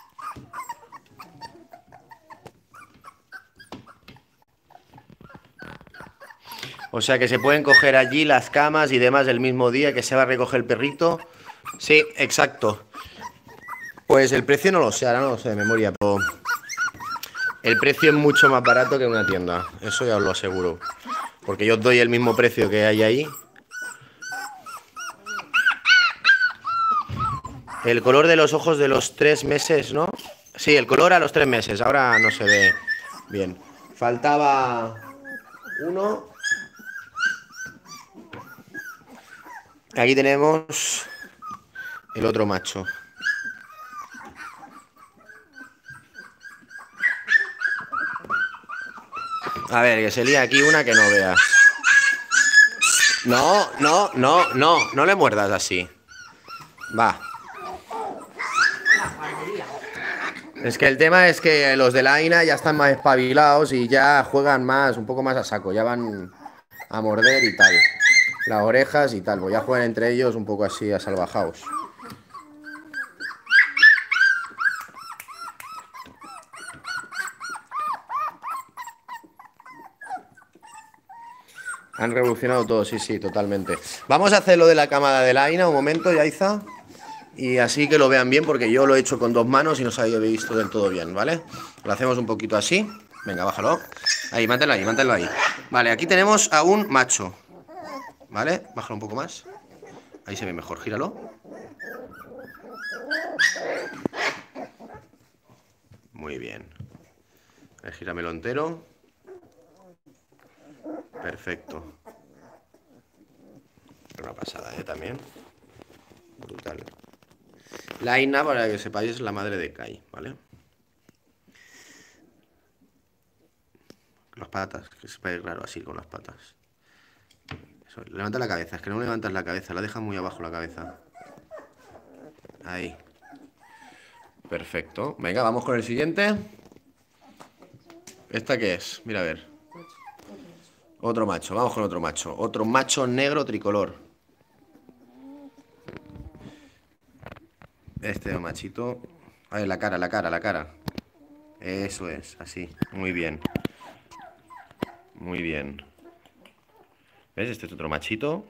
O sea que se pueden coger allí las camas y demás el mismo día que se va a recoger el perrito. Sí, exacto. Pues el precio no lo sé, ahora no lo sé de memoria, pero el precio es mucho más barato que en una tienda. Eso ya os lo aseguro. Porque yo os doy el mismo precio que hay ahí. El color de los ojos de los tres meses, ¿no? Sí, el color a los tres meses. Ahora no se ve bien. Faltaba uno. Aquí tenemos el otro macho. A ver, que se lía aquí una que no veas. No, no, no, no. No le muerdas así. Va. Es que el tema es que los de la Aina ya están más espabilados y ya juegan más, un poco más a saco. Ya van a morder y tal. Las orejas y tal. Pues ya juegan entre ellos un poco así a salvajaos. Han revolucionado todo, sí, sí, totalmente. Vamos a hacer lo de la camada de la Aina un momento, Yaiza. Y así que lo vean bien, porque yo lo he hecho con dos manos y no se había visto del todo bien, ¿vale? Lo hacemos un poquito así. Venga, bájalo. Ahí, mántenlo ahí, mántenlo ahí. Vale, aquí tenemos a un macho. ¿Vale? Bájalo un poco más. Ahí se ve mejor, gíralo. Muy bien. A ver, gíramelo entero. Perfecto. Una pasada, ¿eh? También. Brutal. La Aina, para que sepáis, es la madre de Kai, ¿vale? Las patas, que se ve raro así con las patas. Eso, levanta la cabeza, es que no levantas la cabeza, la dejas muy abajo la cabeza. Ahí. Perfecto. Venga, vamos con el siguiente. ¿Esta qué es? Mira, a ver. Otro macho, vamos con otro macho. Otro macho negro tricolor. Este machito. A ver, la cara, la cara, la cara. Eso es, así. Muy bien. Muy bien. ¿Ves? Este es otro machito.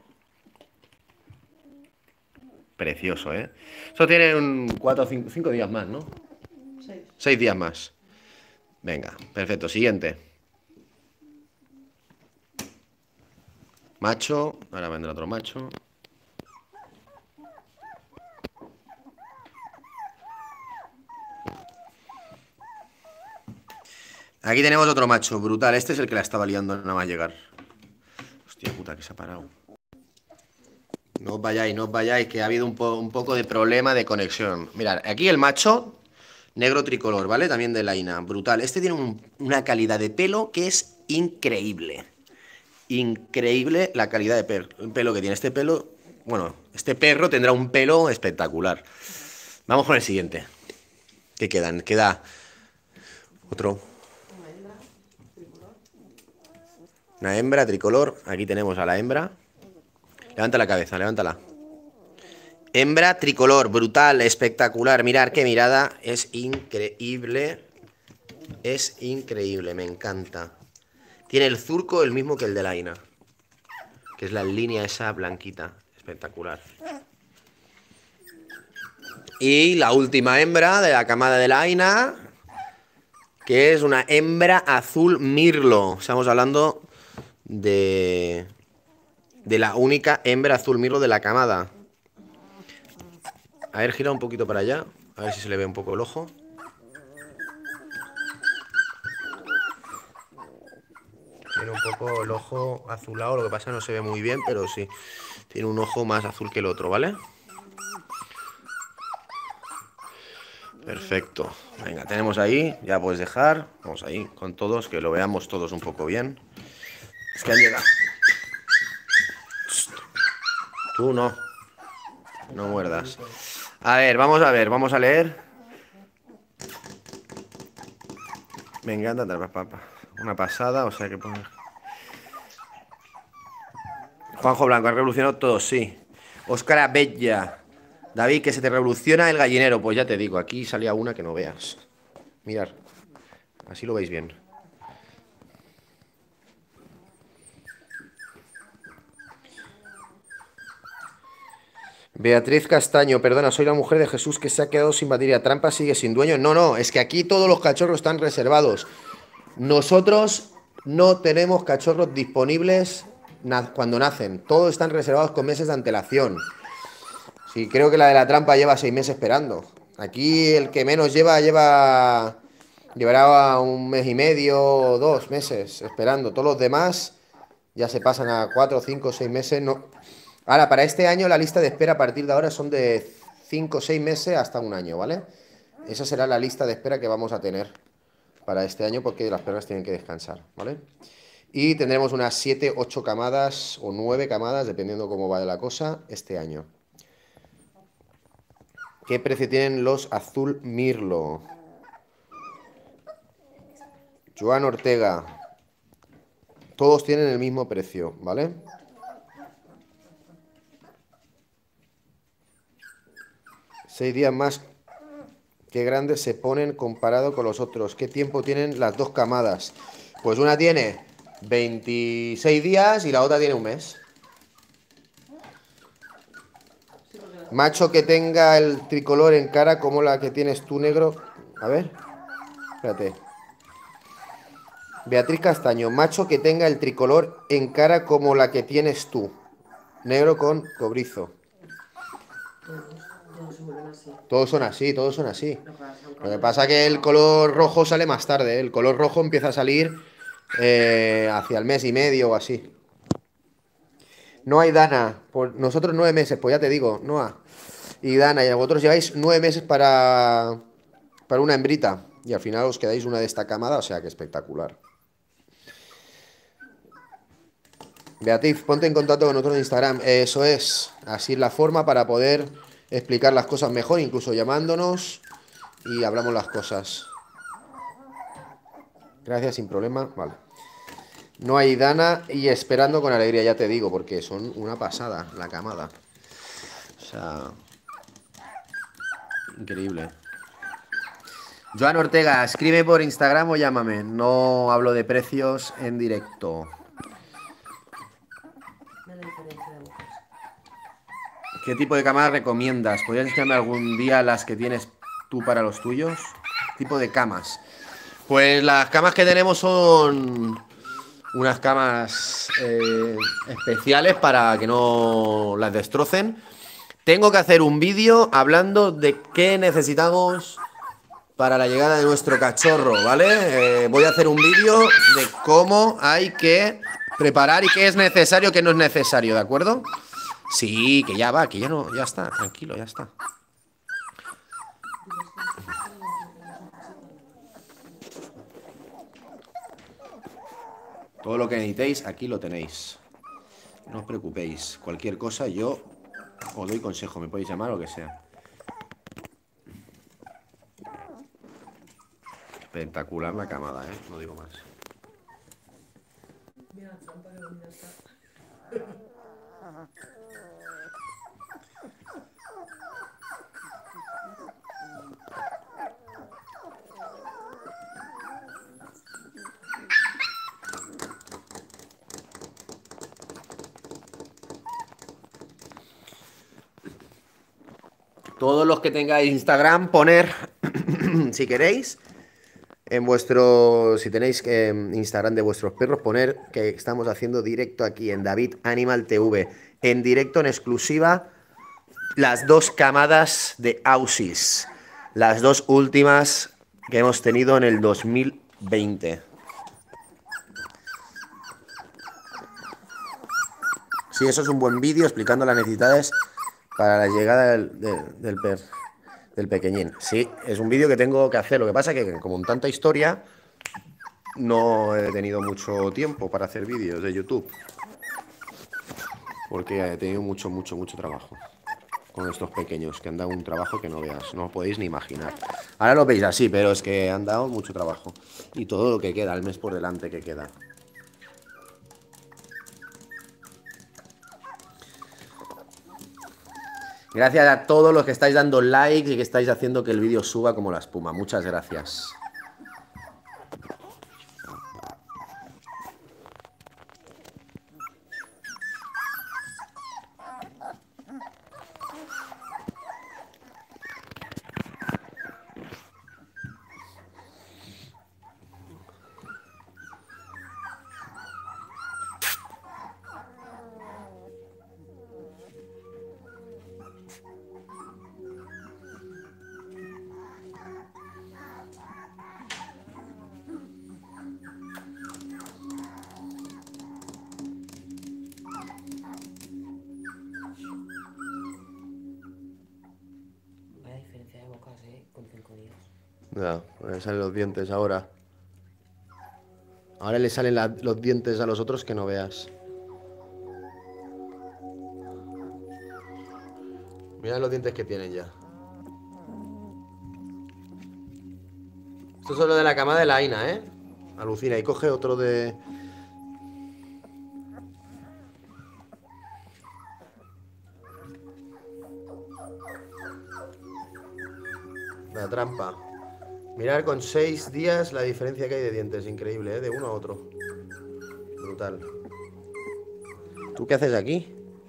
Precioso, ¿eh? Eso tiene un cuatro o cinco días más, ¿no? Seis. Seis días más. Venga, perfecto. Siguiente. Macho. Ahora vendrá otro macho. Aquí tenemos otro macho, brutal. Este es el que la estaba liando nada más llegar. Hostia puta, que se ha parado. No os vayáis, no os vayáis, que ha habido un, po un poco de problema de conexión. Mirad, aquí el macho negro tricolor, ¿vale? También de Laina, brutal. Este tiene un, una calidad de pelo que es increíble. Increíble la calidad de pelo, pelo que tiene este pelo. Bueno, este perro tendrá un pelo espectacular. Vamos con el siguiente. ¿Qué quedan? Queda otro. Una hembra tricolor. Aquí tenemos a la hembra. Levanta la cabeza, levántala. Hembra tricolor, brutal, espectacular. Mirad qué mirada, es increíble. Es increíble, me encanta. Tiene el surco el mismo que el de la Aina, que es la línea esa blanquita. Espectacular. Y la última hembra de la camada de la Aina, que es una hembra azul mirlo. Estamos hablando de... de la única hembra azul mirlo de la camada. A ver, gira un poquito para allá. A ver si se le ve un poco el ojo. Tiene un poco el ojo azulado. Lo que pasa es que no se ve muy bien, pero sí. Tiene un ojo más azul que el otro, ¿vale? Perfecto. Venga, tenemos ahí. Ya puedes dejar. Vamos ahí con todos, que lo veamos todos un poco bien. Es que han llegado. Tú no. No muerdas. A ver, vamos a ver, vamos a leer. Me encanta, una pasada, o sea que poner. Juanjo Blanco, ha revolucionado todo, sí. Óscar Abella. David, que se te revoluciona el gallinero. Pues ya te digo, aquí salía una que no veas. Mirad, así lo veis bien. Beatriz Castaño, perdona, soy la mujer de Jesús que se ha quedado sin batería. Trampa sigue sin dueño. No, no, es que aquí todos los cachorros están reservados. Nosotros no tenemos cachorros disponibles cuando nacen. Todos están reservados con meses de antelación. Sí, creo que la de la trampa lleva seis meses esperando. Aquí el que menos lleva, lleva... llevará un mes y medio o dos meses esperando. Todos los demás ya se pasan a cuatro, cinco, seis meses. No... Ahora, para este año la lista de espera a partir de ahora son de cinco o seis meses hasta un año, ¿vale? Esa será la lista de espera que vamos a tener para este año porque las perras tienen que descansar, ¿vale? Y tendremos unas siete, ocho camadas o nueve camadas, dependiendo cómo vaya la cosa, este año. ¿Qué precio tienen los azul mirlo? Joan Ortega. Todos tienen el mismo precio, ¿vale? Seis días más. Qué grandes se ponen comparado con los otros. ¿Qué tiempo tienen las dos camadas? Pues una tiene veintiséis días y la otra tiene un mes. Macho que tenga el tricolor en cara como la que tienes tú, negro. A ver. Espérate. Beatriz Castaño. Macho que tenga el tricolor en cara como la que tienes tú. Negro con cobrizo. Todos, todos se vuelven así. Todos son así, todos son así. Lo que pasa, un Lo que cambio pasa de que el color. color rojo sale más tarde, ¿eh? El color rojo empieza a salir eh, hacia el mes y medio o así. No hay Dana. Por nosotros nueve meses, pues ya te digo, Noa. Y Dana, y vosotros lleváis nueve meses para, para una hembrita. Y al final os quedáis una de esta camada, o sea que espectacular. Beatriz, ponte en contacto con nosotros en Instagram. Eso es. Así es la forma para poder explicar las cosas mejor, incluso llamándonos y hablamos las cosas. Gracias, sin problema. Vale. No hay Dana y esperando con alegría, ya te digo, porque son una pasada la camada. O sea, increíble. Joan Ortega, escribe por Instagram o llámame. No hablo de precios en directo. Ve la diferencia de ojos. ¿Qué tipo de cámara recomiendas? ¿Podrías enseñarme algún día las que tienes tú para los tuyos? Tipo de camas. Pues las camas que tenemos son unas camas eh, especiales para que no las destrocen. Tengo que hacer un vídeo hablando de qué necesitamos para la llegada de nuestro cachorro, ¿vale? Eh, voy a hacer un vídeo de cómo hay que preparar y qué es necesario, qué no es necesario, ¿de acuerdo? Sí, que ya va, que ya no, ya está, tranquilo, ya está. Todo lo que necesitéis, aquí lo tenéis. No os preocupéis, cualquier cosa yo os doy consejo, me podéis llamar o lo que sea. Espectacular la camada, ¿eh? No digo más. Mira la trampa que bonita está. Todos los que tengáis Instagram, poner, si queréis, en vuestro, si tenéis eh, Instagram de vuestros perros, poner que estamos haciendo directo aquí en David Animal T V, en directo, en exclusiva, las dos camadas de Aussies, las dos últimas que hemos tenido en el dos mil veinte. Sí, eso es un buen vídeo explicando las necesidades para la llegada del, del, del, per, del pequeñín. Sí, es un vídeo que tengo que hacer. Lo que pasa es que como en tanta historia, no he tenido mucho tiempo para hacer vídeos de YouTube. Porque he tenido mucho, mucho, mucho trabajo con estos pequeños, que han dado un trabajo que no veas, no os podéis ni imaginar. Ahora lo veis así, pero es que han dado mucho trabajo. Y todo lo que queda, el mes por delante que queda. Gracias a todos los que estáis dando likes y que estáis haciendo que el vídeo suba como la espuma. Muchas gracias. Vaya diferencia de bocas, eh, con cinco días. Ya, le salen los dientes ahora. Ahora le salen la, los dientes a los otros que no veas. Mirad los dientes que tienen ya. Esto es lo de la cama de la Aina, ¿eh? Alucina. Y coge otro de... La trampa. Mirar con seis días la diferencia que hay de dientes. Increíble, ¿eh? De uno a otro. brutal. ¿Tú qué haces aquí?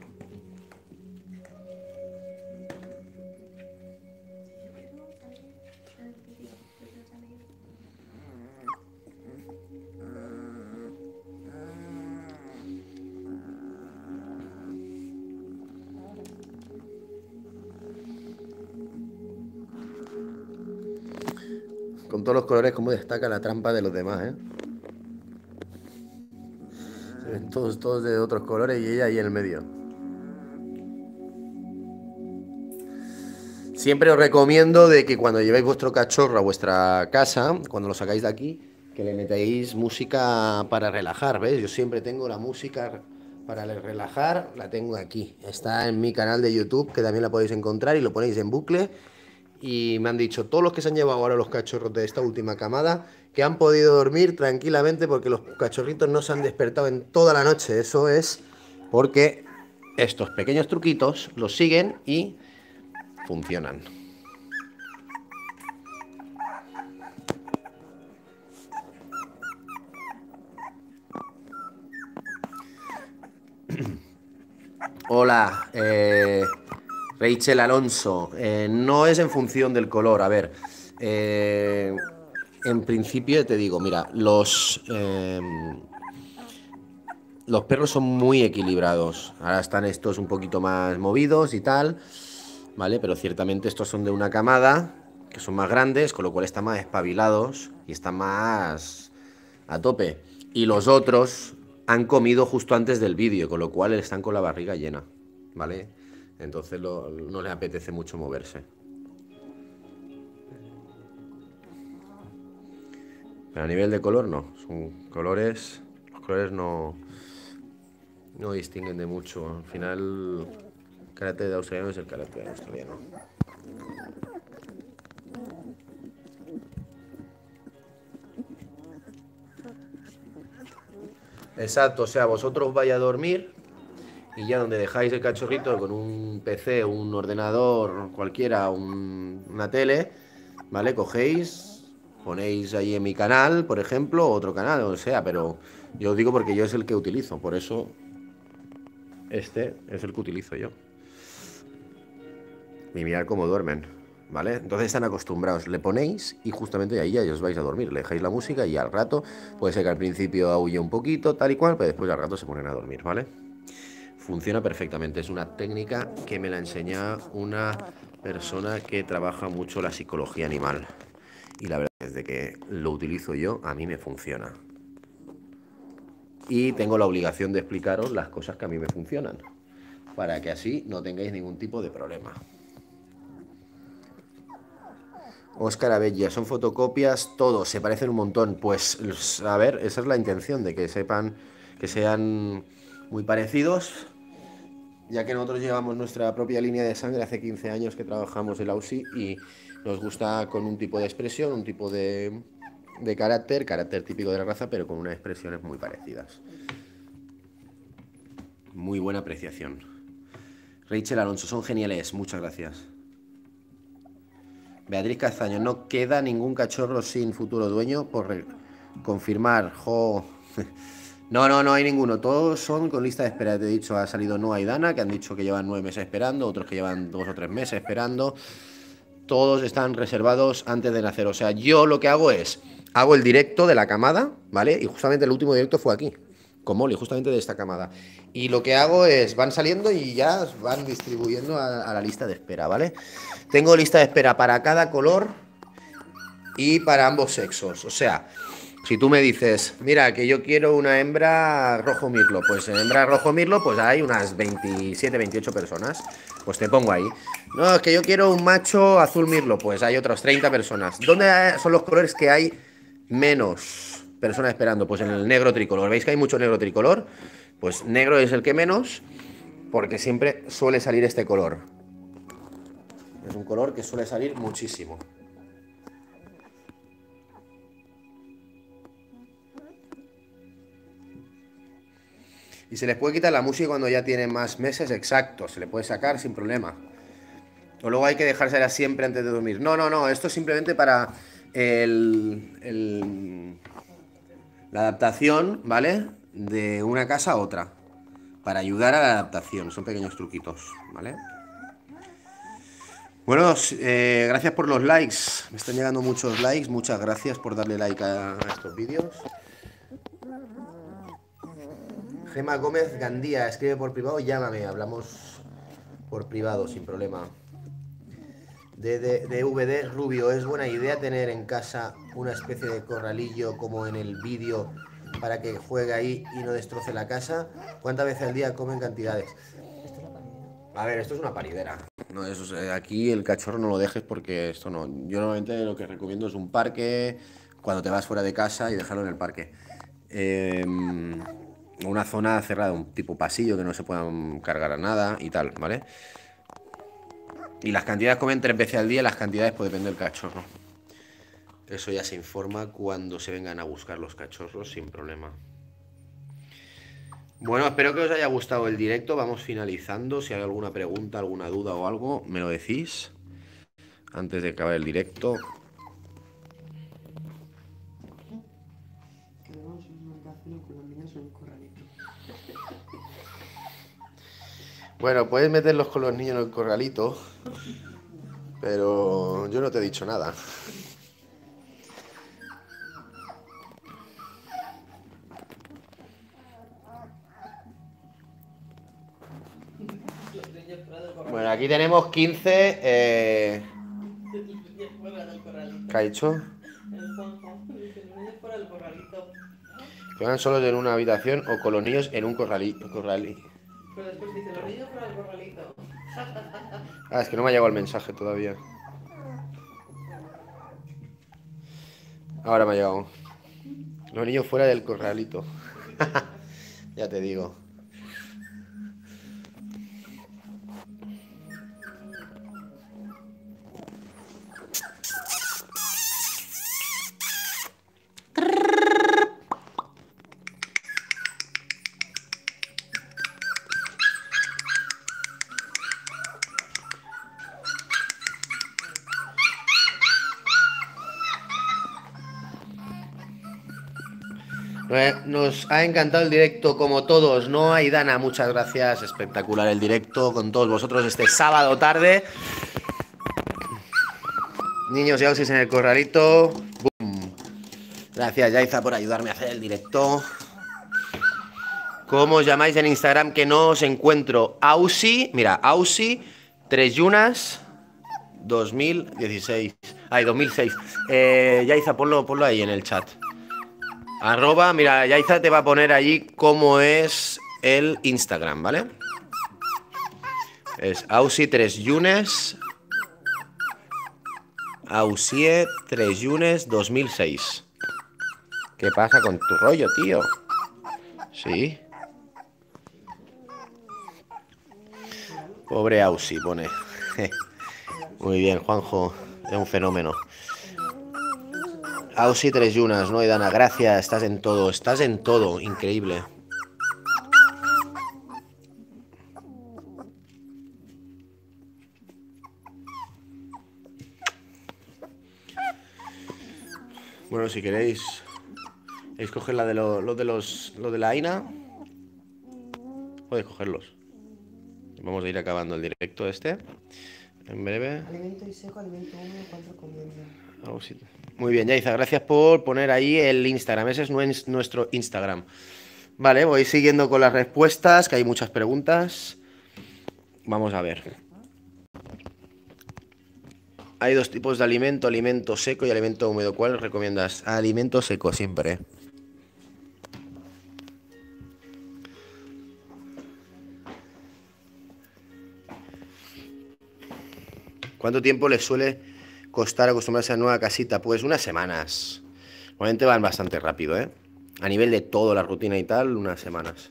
Con todos los colores, como destaca la trampa de los demás, ¿eh? Se ven todos, todos de otros colores y ella ahí en el medio. Siempre os recomiendo de que cuando llevéis vuestro cachorro a vuestra casa, cuando lo sacáis de aquí, que le metéis música para relajar, ¿ves? Yo siempre tengo la música para relajar, la tengo aquí. Está en mi canal de YouTube, que también la podéis encontrar y lo ponéis en bucle. Y me han dicho todos los que se han llevado ahora los cachorros de esta última camada que han podido dormir tranquilamente porque los cachorritos no se han despertado en toda la noche. Eso es porque estos pequeños truquitos los siguen y funcionan. Hola, eh... Rachel Alonso, eh, no es en función del color. A ver, eh, en principio te digo, mira, los, eh, los perros son muy equilibrados. Ahora están estos un poquito más movidos y tal, ¿vale? Pero ciertamente estos son de una camada, que son más grandes, con lo cual están más espabilados y están más a tope. Y los otros han comido justo antes del vídeo, con lo cual están con la barriga llena, ¿vale? Entonces lo, no les apetece mucho moverse. Pero a nivel de color no. Son colores. Los colores no, no distinguen de mucho. Al final, el carácter de australiano es el carácter australiano. Exacto, o sea, vosotros vais a dormir. Y ya donde dejáis el cachorrito con un P C, un ordenador, cualquiera, un, una tele, ¿vale? Cogéis, ponéis ahí en mi canal, por ejemplo, otro canal, o sea, pero yo os digo porque yo es el que utilizo, por eso este es el que utilizo yo. Y mirad cómo duermen, ¿vale? Entonces están acostumbrados, le ponéis y justamente ahí ya os vais a dormir, le dejáis la música y al rato, puede ser que al principio aúlle un poquito, tal y cual, pero después al rato se ponen a dormir, ¿vale? Funciona perfectamente, es una técnica que me la enseña una persona que trabaja mucho la psicología animal. Y la verdad es de que lo utilizo yo, a mí me funciona. Y tengo la obligación de explicaros las cosas que a mí me funcionan, para que así no tengáis ningún tipo de problema. Óscar Abella, son fotocopias, todos, se parecen un montón. Pues, a ver, esa es la intención, de que sepan, que sean muy parecidos. Ya que nosotros llevamos nuestra propia línea de sangre, hace quince años que trabajamos el Aussie y nos gusta con un tipo de expresión, un tipo de, de carácter, carácter típico de la raza, pero con unas expresiones muy parecidas. Muy buena apreciación. Rachel Alonso, son geniales, muchas gracias. Beatriz Castaño, no queda ningún cachorro sin futuro dueño por confirmar. Jo... No, no, no hay ninguno. Todos son con lista de espera. Te he dicho, ha salido Noah y Dana, que han dicho que llevan nueve meses esperando, otros que llevan dos o tres meses esperando. Todos están reservados antes de nacer. O sea, yo lo que hago es, hago el directo de la camada, ¿vale? Y justamente el último directo fue aquí, con Molly, justamente de esta camada. Y lo que hago es, van saliendo y ya van distribuyendo a, a la lista de espera, ¿vale? Tengo lista de espera para cada color y para ambos sexos. O sea... Si tú me dices, mira, que yo quiero una hembra rojo mirlo, pues en hembra rojo mirlo, pues hay unas veintisiete, veintiocho personas, pues te pongo ahí. No, es que yo quiero un macho azul mirlo, pues hay otras treinta personas. ¿Dónde son los colores que hay menos personas esperando? Pues en el negro tricolor. ¿Veis que hay mucho negro tricolor? Pues negro es el que menos, porque siempre suele salir este color. Es un color que suele salir muchísimo. Y se les puede quitar la música cuando ya tienen más meses, exacto, se le puede sacar sin problema. O luego hay que dejársela siempre antes de dormir. No, no, no, esto es simplemente para el, el, la adaptación, ¿vale? de una casa a otra para ayudar a la adaptación. Son pequeños truquitos, ¿vale? Bueno, eh, gracias por los likes. Me están llegando muchos likes. Muchas gracias por darle like a, a estos vídeos. Gema Gómez Gandía, escribe por privado, llámame, hablamos por privado, sin problema. De, de, de V D Rubio, ¿es buena idea tener en casa una especie de corralillo como en el vídeo para que juegue ahí y no destroce la casa? ¿Cuántas veces al día comen cantidades? A ver, esto es una paridera. No, eso es, aquí el cachorro no lo dejes porque esto no. Yo normalmente lo que recomiendo es un parque, cuando te vas fuera de casa y dejarlo en el parque. Eh, una zona cerrada, un tipo pasillo que no se puedan cargar a nada y tal, ¿vale? Y las cantidades comen tres veces al día, las cantidades pues depende del cachorro. Eso ya se informa cuando se vengan a buscar los cachorros sin problema. Bueno, espero que os haya gustado el directo. Vamos finalizando. Si hay alguna pregunta, alguna duda o algo, me lo decís antes de acabar el directo. Bueno, puedes meterlos con los niños en el corralito, pero yo no te he dicho nada. Bueno, aquí tenemos quince. Eh... ¿Qué ha dicho? Que van solos en una habitación o con los niños en un corralito. Corrali. Pero después dice, los niños fuera del corralito. Ah, es que no me ha llegado el mensaje todavía. Ahora me ha llegado. Los niños fuera del corralito. Ya te digo. Nos ha encantado el directo como todos, ¿no? Aidana, muchas gracias, espectacular el directo con todos vosotros este sábado tarde. Niños y Ausis en el corralito. ¡Bum! Gracias, Yaiza, por ayudarme a hacer el directo. ¿Cómo os llamáis en Instagram? Que no os encuentro. Ausi, mira, Ausi, tres yunas, dos mil dieciséis. Ay, dos mil seis. Eh, Yaiza, ponlo, ponlo ahí en el chat. Arroba, mira, Yaiza te va a poner allí cómo es el Instagram, ¿vale? Es Ausi tres yunes. Ausie tres yunes dos mil seis. ¿Qué pasa con tu rollo, tío? Sí. Pobre Ausi, pone. Muy bien, Juanjo. Es un fenómeno. Ausi tres yunas, ¿no? Aidana, gracias. Estás en todo. Estás en todo. Increíble. Bueno, si queréis, queréis coger la de lo, lo de los, lo de la Aina, podéis cogerlos. Vamos a ir acabando el directo este en breve. Alimento y seco, alimento húmedo, cuatro comiendo. Oh, sí. Muy bien, Yaiza, gracias por poner ahí el Instagram. Ese es nuestro Instagram. Vale, voy siguiendo con las respuestas, que hay muchas preguntas. Vamos a ver. Hay dos tipos de alimento, alimento seco y alimento húmedo. ¿Cuál recomiendas? Alimento seco siempre. ¿Cuánto tiempo les suele costar acostumbrarse a nueva casita? Pues unas semanas. Normalmente van bastante rápido, ¿eh? A nivel de todo, la rutina y tal, unas semanas.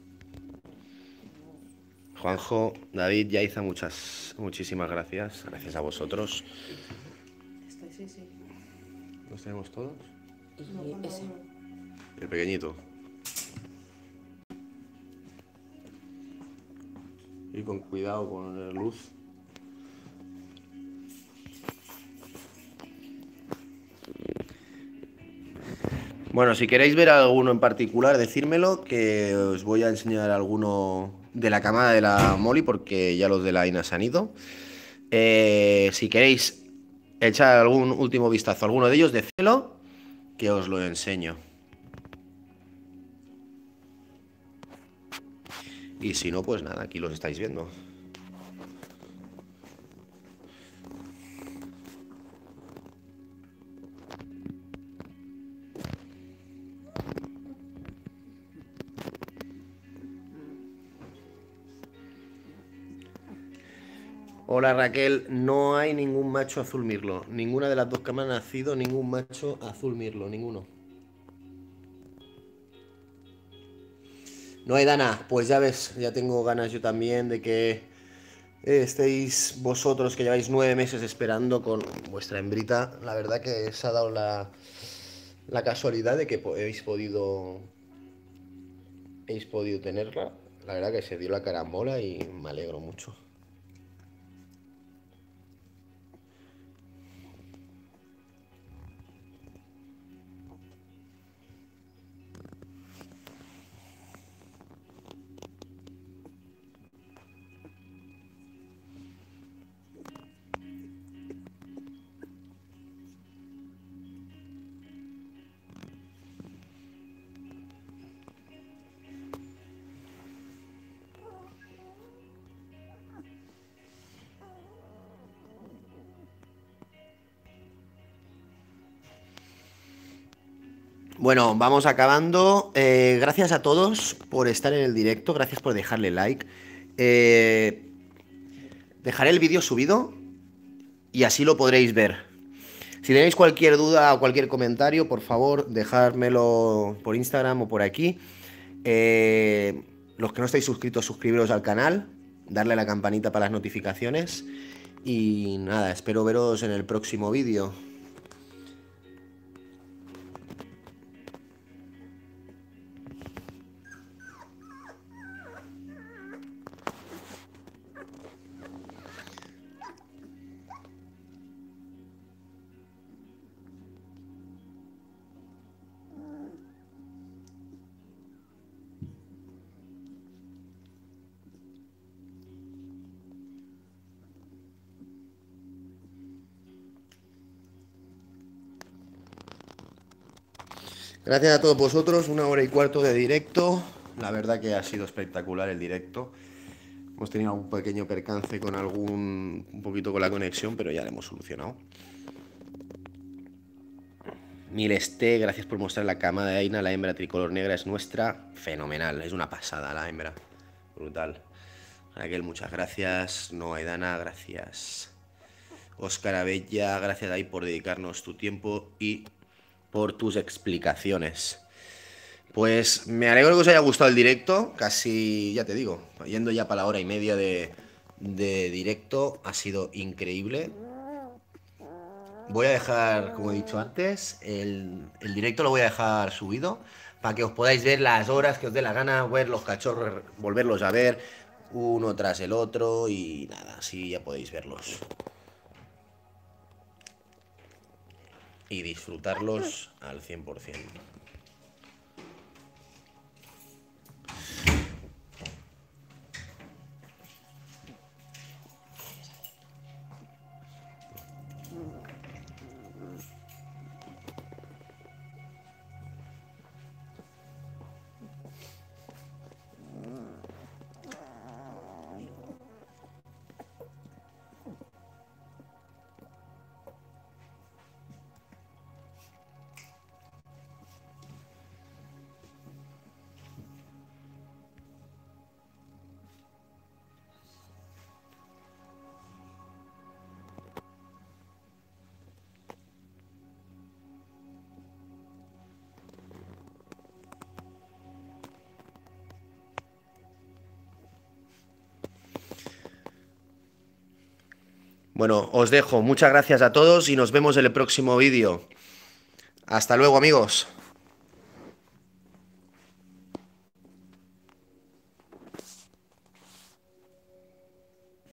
Juanjo, David, Yaiza, muchas, muchísimas gracias. Gracias a vosotros. Este, sí, sí. ¿Los tenemos todos? Y ese. El pequeñito. Y con cuidado con la luz. Bueno, si queréis ver alguno en particular, decírmelo, que os voy a enseñar alguno de la camada de la Molly, porque ya los de la Ina se han ido. Eh, si queréis echar algún último vistazo a alguno de ellos, decídmelo, que os lo enseño. Y si no, pues nada, aquí los estáis viendo. Hola Raquel, no hay ningún macho azul mirlo. Ninguna de las dos camas ha nacido ningún macho azul mirlo, ninguno. No hay Dana, pues ya ves, ya tengo ganas yo también de que estéis vosotros que lleváis nueve meses esperando con vuestra hembrita. La verdad que se ha dado la, la casualidad de que habéis podido, habéis podido tenerla. La verdad que se dio la carambola y me alegro mucho. Bueno, vamos acabando. Eh, gracias a todos por estar en el directo, gracias por dejarle like. Eh, dejaré el vídeo subido y así lo podréis ver. Si tenéis cualquier duda o cualquier comentario, por favor, dejármelo por Instagram o por aquí. Eh, los que no estáis suscritos, suscribiros al canal, darle a la campanita para las notificaciones. Y nada, espero veros en el próximo vídeo. Gracias a todos vosotros, una hora y cuarto de directo. La verdad que ha sido espectacular el directo. Hemos tenido un pequeño percance con algún... un poquito con la conexión, pero ya lo hemos solucionado. Milesté, gracias por mostrar la camada de Aina. La hembra tricolor negra es nuestra. Fenomenal, es una pasada la hembra. Brutal. Raquel, muchas gracias. Noa Dana, gracias. Óscar Abella, gracias ahí por dedicarnos tu tiempo y por tus explicaciones. Pues me alegro que os haya gustado el directo. Casi, ya te digo, yendo ya para la hora y media de, de directo. Ha sido increíble. Voy a dejar, como he dicho antes, el, el directo lo voy a dejar subido para que os podáis ver las horas que os dé la gana, ver los cachorros, volverlos a ver uno tras el otro y nada, así ya podéis verlos. Y disfrutarlos al cien por cien. Bueno, os dejo. Muchas gracias a todos y nos vemos en el próximo vídeo. Hasta luego, amigos.